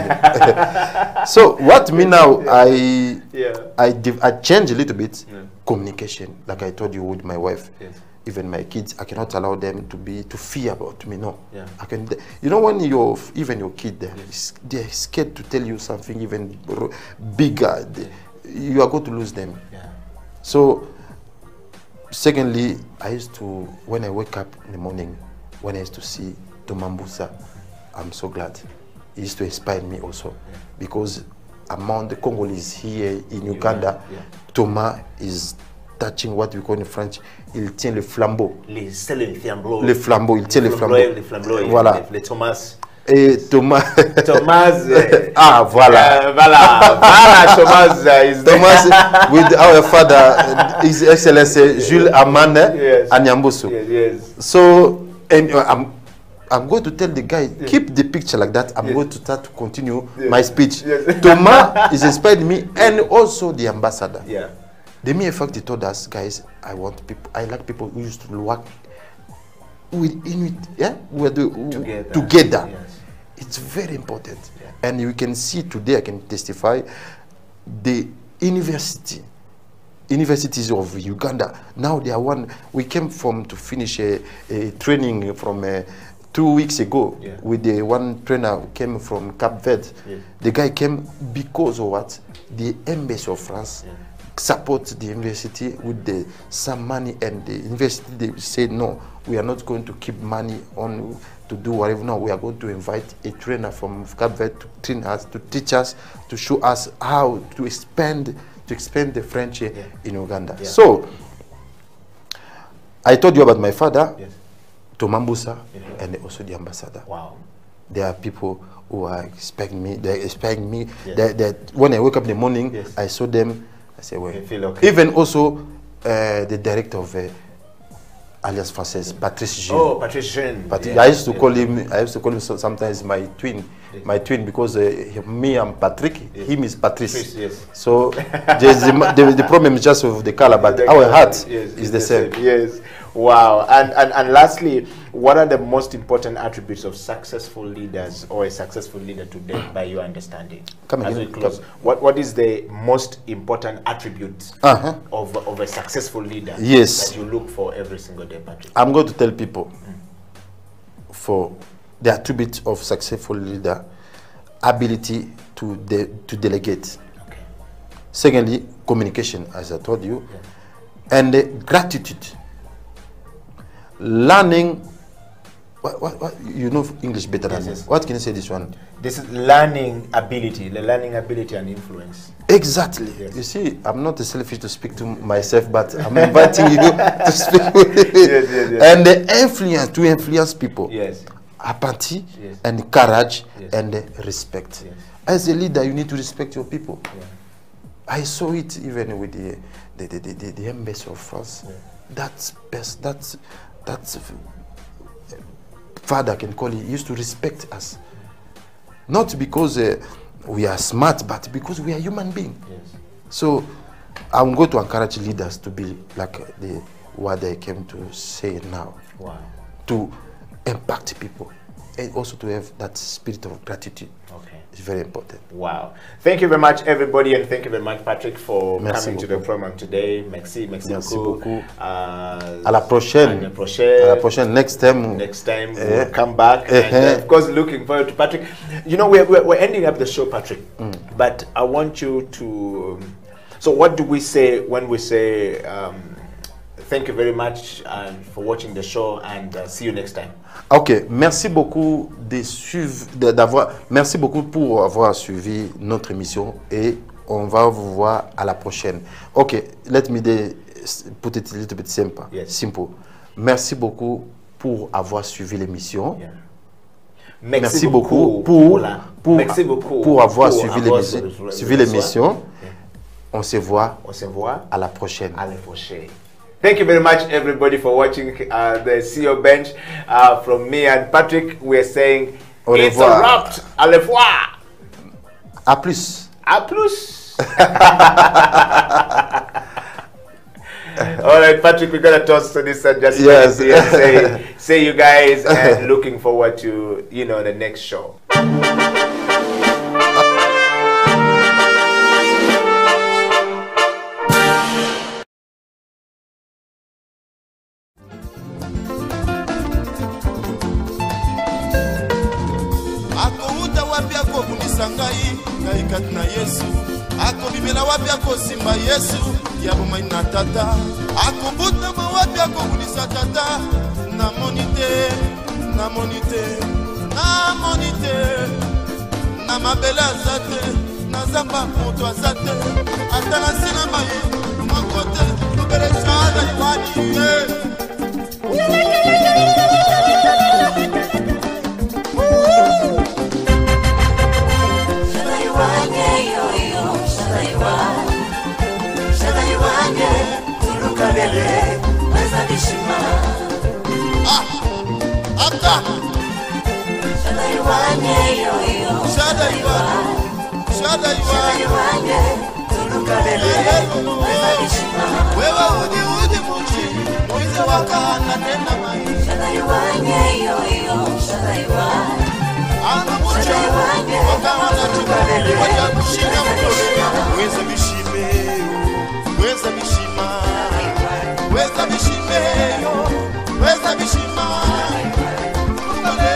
So what me now I yeah. I I change a little bit yeah. communication, like I told you with my wife. Yes. Even my kids, I cannot allow them to be to fear about me. No, yeah. I can. You know, when you're even your kid, yes. they're scared to tell you something even bigger. They, you are going to lose them. Yeah. So, secondly, I used to when I wake up in the morning, when I used to see Tomambusa, I'm so glad. He used to inspire me also, yeah. Because among the Congolese here in Uganda, yeah. Yeah. Thomas is touching what we call in French, il tient le flambeau. Les, c'est le flambeau. Le flambeau, il tient le flambeau. Le flambeau, voilà. Le, le Thomas. Et Thomas. Thomas. Uh, ah, voilà. Uh, voilà. Voilà, Thomas uh, is Thomas with our father, His Excellency Jules Aman yes. Anyambous. Yes, yes. So, and uh, I'm, I'm going to tell the guy, yes. Keep the picture like that. I'm yes. going to start to continue yes. my speech. Yes. Thomas is inspired me, and also the ambassador. Yeah. The mere fact he told us, guys, I want people, I like people who used to work with, in, yeah, with the, together. together. Yes. It's very important. Yeah. And you can see today, I can testify, the university, universities of Uganda, now they are one, we came from to finish a, a training from uh, two weeks ago Yeah. with the one trainer who came from Cape Verde. Yes. The guy came because of what? The embassy of France Yeah. support the university with the some money, and the university they said no, we are not going to keep money on to do whatever. No, we are going to invite a trainer from Cape Verde to train us, to teach us, to show us how to expand to expand the French Yeah. in Uganda. Yeah. So I told you about my father, Yes. Tomambusa, Yeah. and also the ambassador. Wow. There are people who are expecting me. They expect me. Yes. That that when I wake up in the morning, Yes. I saw them. I say, well, You feel okay. even also uh, the director of uh, Alliance Française, Patrice Gilles. Oh, Patrice Jean. But Yeah. I used to Yeah. call him. I used to call him so- sometimes my twin, Yes. my twin, because uh, me I'm Patrick, Yes. him is Patrice. Patrice, yes. So there's the, the, the problem is just of the color, but The our color, heart yes, is it's the same. Yes. Wow. And, and and lastly, what are the most important attributes of successful leaders or a successful leader today, by your understanding? Come As again, we close, come. what what is the most important attribute Uh-huh. of of a successful leader? Yes. That you look for every single day, Patrick. I'm going to tell people for the attribute of successful leader, ability to de to delegate. Okay. Secondly, communication, as I told you, and uh, gratitude. Learning. What, what, what, you know English better than Yes, me. yes. What can you say this one? This is learning ability, the learning ability and influence. Exactly. Yes. You see, I'm not selfish to speak to myself, but I'm inviting you to speak with me. Yes, yes, yes. And the influence, to influence people. Yes. Apathy Yes. and courage Yes. and uh, respect. Yes. As a leader, you need to respect your people. Yeah. I saw it even with the the, the, the, the, the embassy of France. Yeah. That's best. That's that's father can call it. He used to respect us, not because uh, we are smart, but because we are human beings. Yes. So I'm going to encourage leaders to be like the what they came to say now, Wow. to impact people, and also to have that spirit of gratitude. Okay. It's very important. Wow. Thank you very much, everybody, and thank you very much, Patrick, for Merci coming to the beaucoup. program today. Merci, merci, Merci beaucoup. beaucoup. Uh, À la prochaine. À la prochaine. À la prochaine. Next time. Next time, Eh. we'll come back. Eh, And uh, eh. of course, looking forward to Patrick. You know, we're, we're, we're ending up the show, Patrick, but I want you to. Um, so, what do we say when we say um, thank you very much uh, for watching the show and uh, see you next time? Ok, merci beaucoup de suivre, de- d'avoir, merci beaucoup pour avoir suivi notre émission et on va vous voir à la prochaine. Ok, let me de, put it a little bit simple. Yes. Simple. Merci beaucoup pour avoir suivi l'émission. Yeah. Merci beaucoup pour, la- pour, merci beaucoup pour avoir pour suivi avoir l'émission. suivi Suivi l'émission. On se voit On se voit à la prochaine. à la prochaine. Thank you very much, everybody, for watching uh, the C E O Bench. Uh, from me and Patrick, we're saying Au it's a revoir. wrap. À la revoir. À plus. À plus. All right, Patrick, we're gonna toss to this and just Yes. and say, say you guys, and looking forward to you know the next show. akouta wapi akobundisa ngai ngai kati na yesu akobimela wapi akosimba yesu ya bomai na tata akobutama wapi akobundisa tata namoni te namoni te namoni te na mabele aza te na zamba moto aza te ata na se na mai moko te lobele sada iwani ye ata shada iwani shada iwani wewe udi udi muchi moize wakana nena mai ana muchi wakana tukalele waja kushina mkolele weza bishime weza bishima weza bishime weza bishima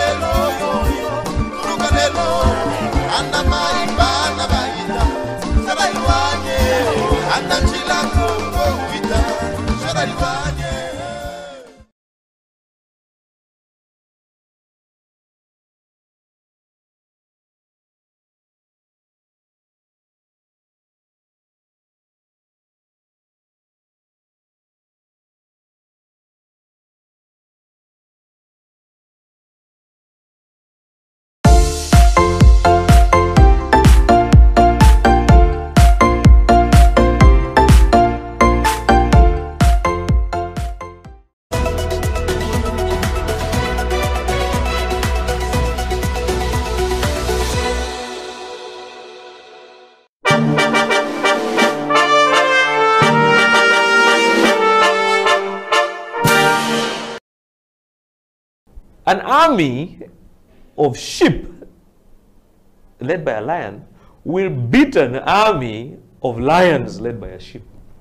An army of sheep led by a lion will beat an army of lions led by a sheep.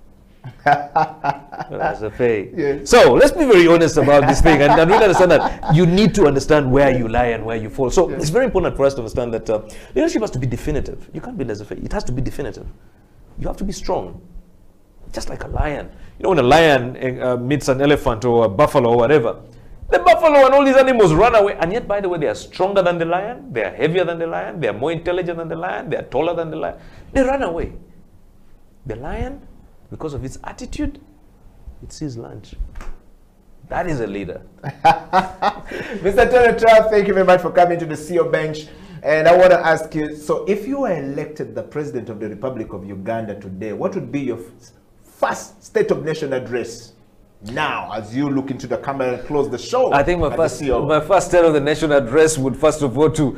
That's a fake. Yes. So let's be very honest about this thing, and, and really understand that you need to understand where you lie and where you fall. So yes. It's very important for us to understand that uh, leadership has to be definitive. You can't be laissez-faire. It has to be definitive. You have to be strong, just like a lion. You know, when a lion uh, meets an elephant or a buffalo or whatever, the buffalo and all these animals run away. And yet, by the way, they are stronger than the lion. They are heavier than the lion. They are more intelligent than the lion. They are taller than the lion. They run away. The lion, because of its attitude, it sees lunch. That is a leader. Mister Tony Trapp, thank you very much for coming to the C E O Bench. And I want to ask you, so if you were elected the President of the Republic of Uganda today, what would be your first State of Nation address now, as you look into the camera and close the show? I think my first, my first State of the Nation address would first of all to...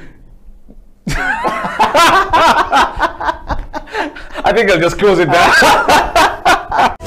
I think I'll just close it down.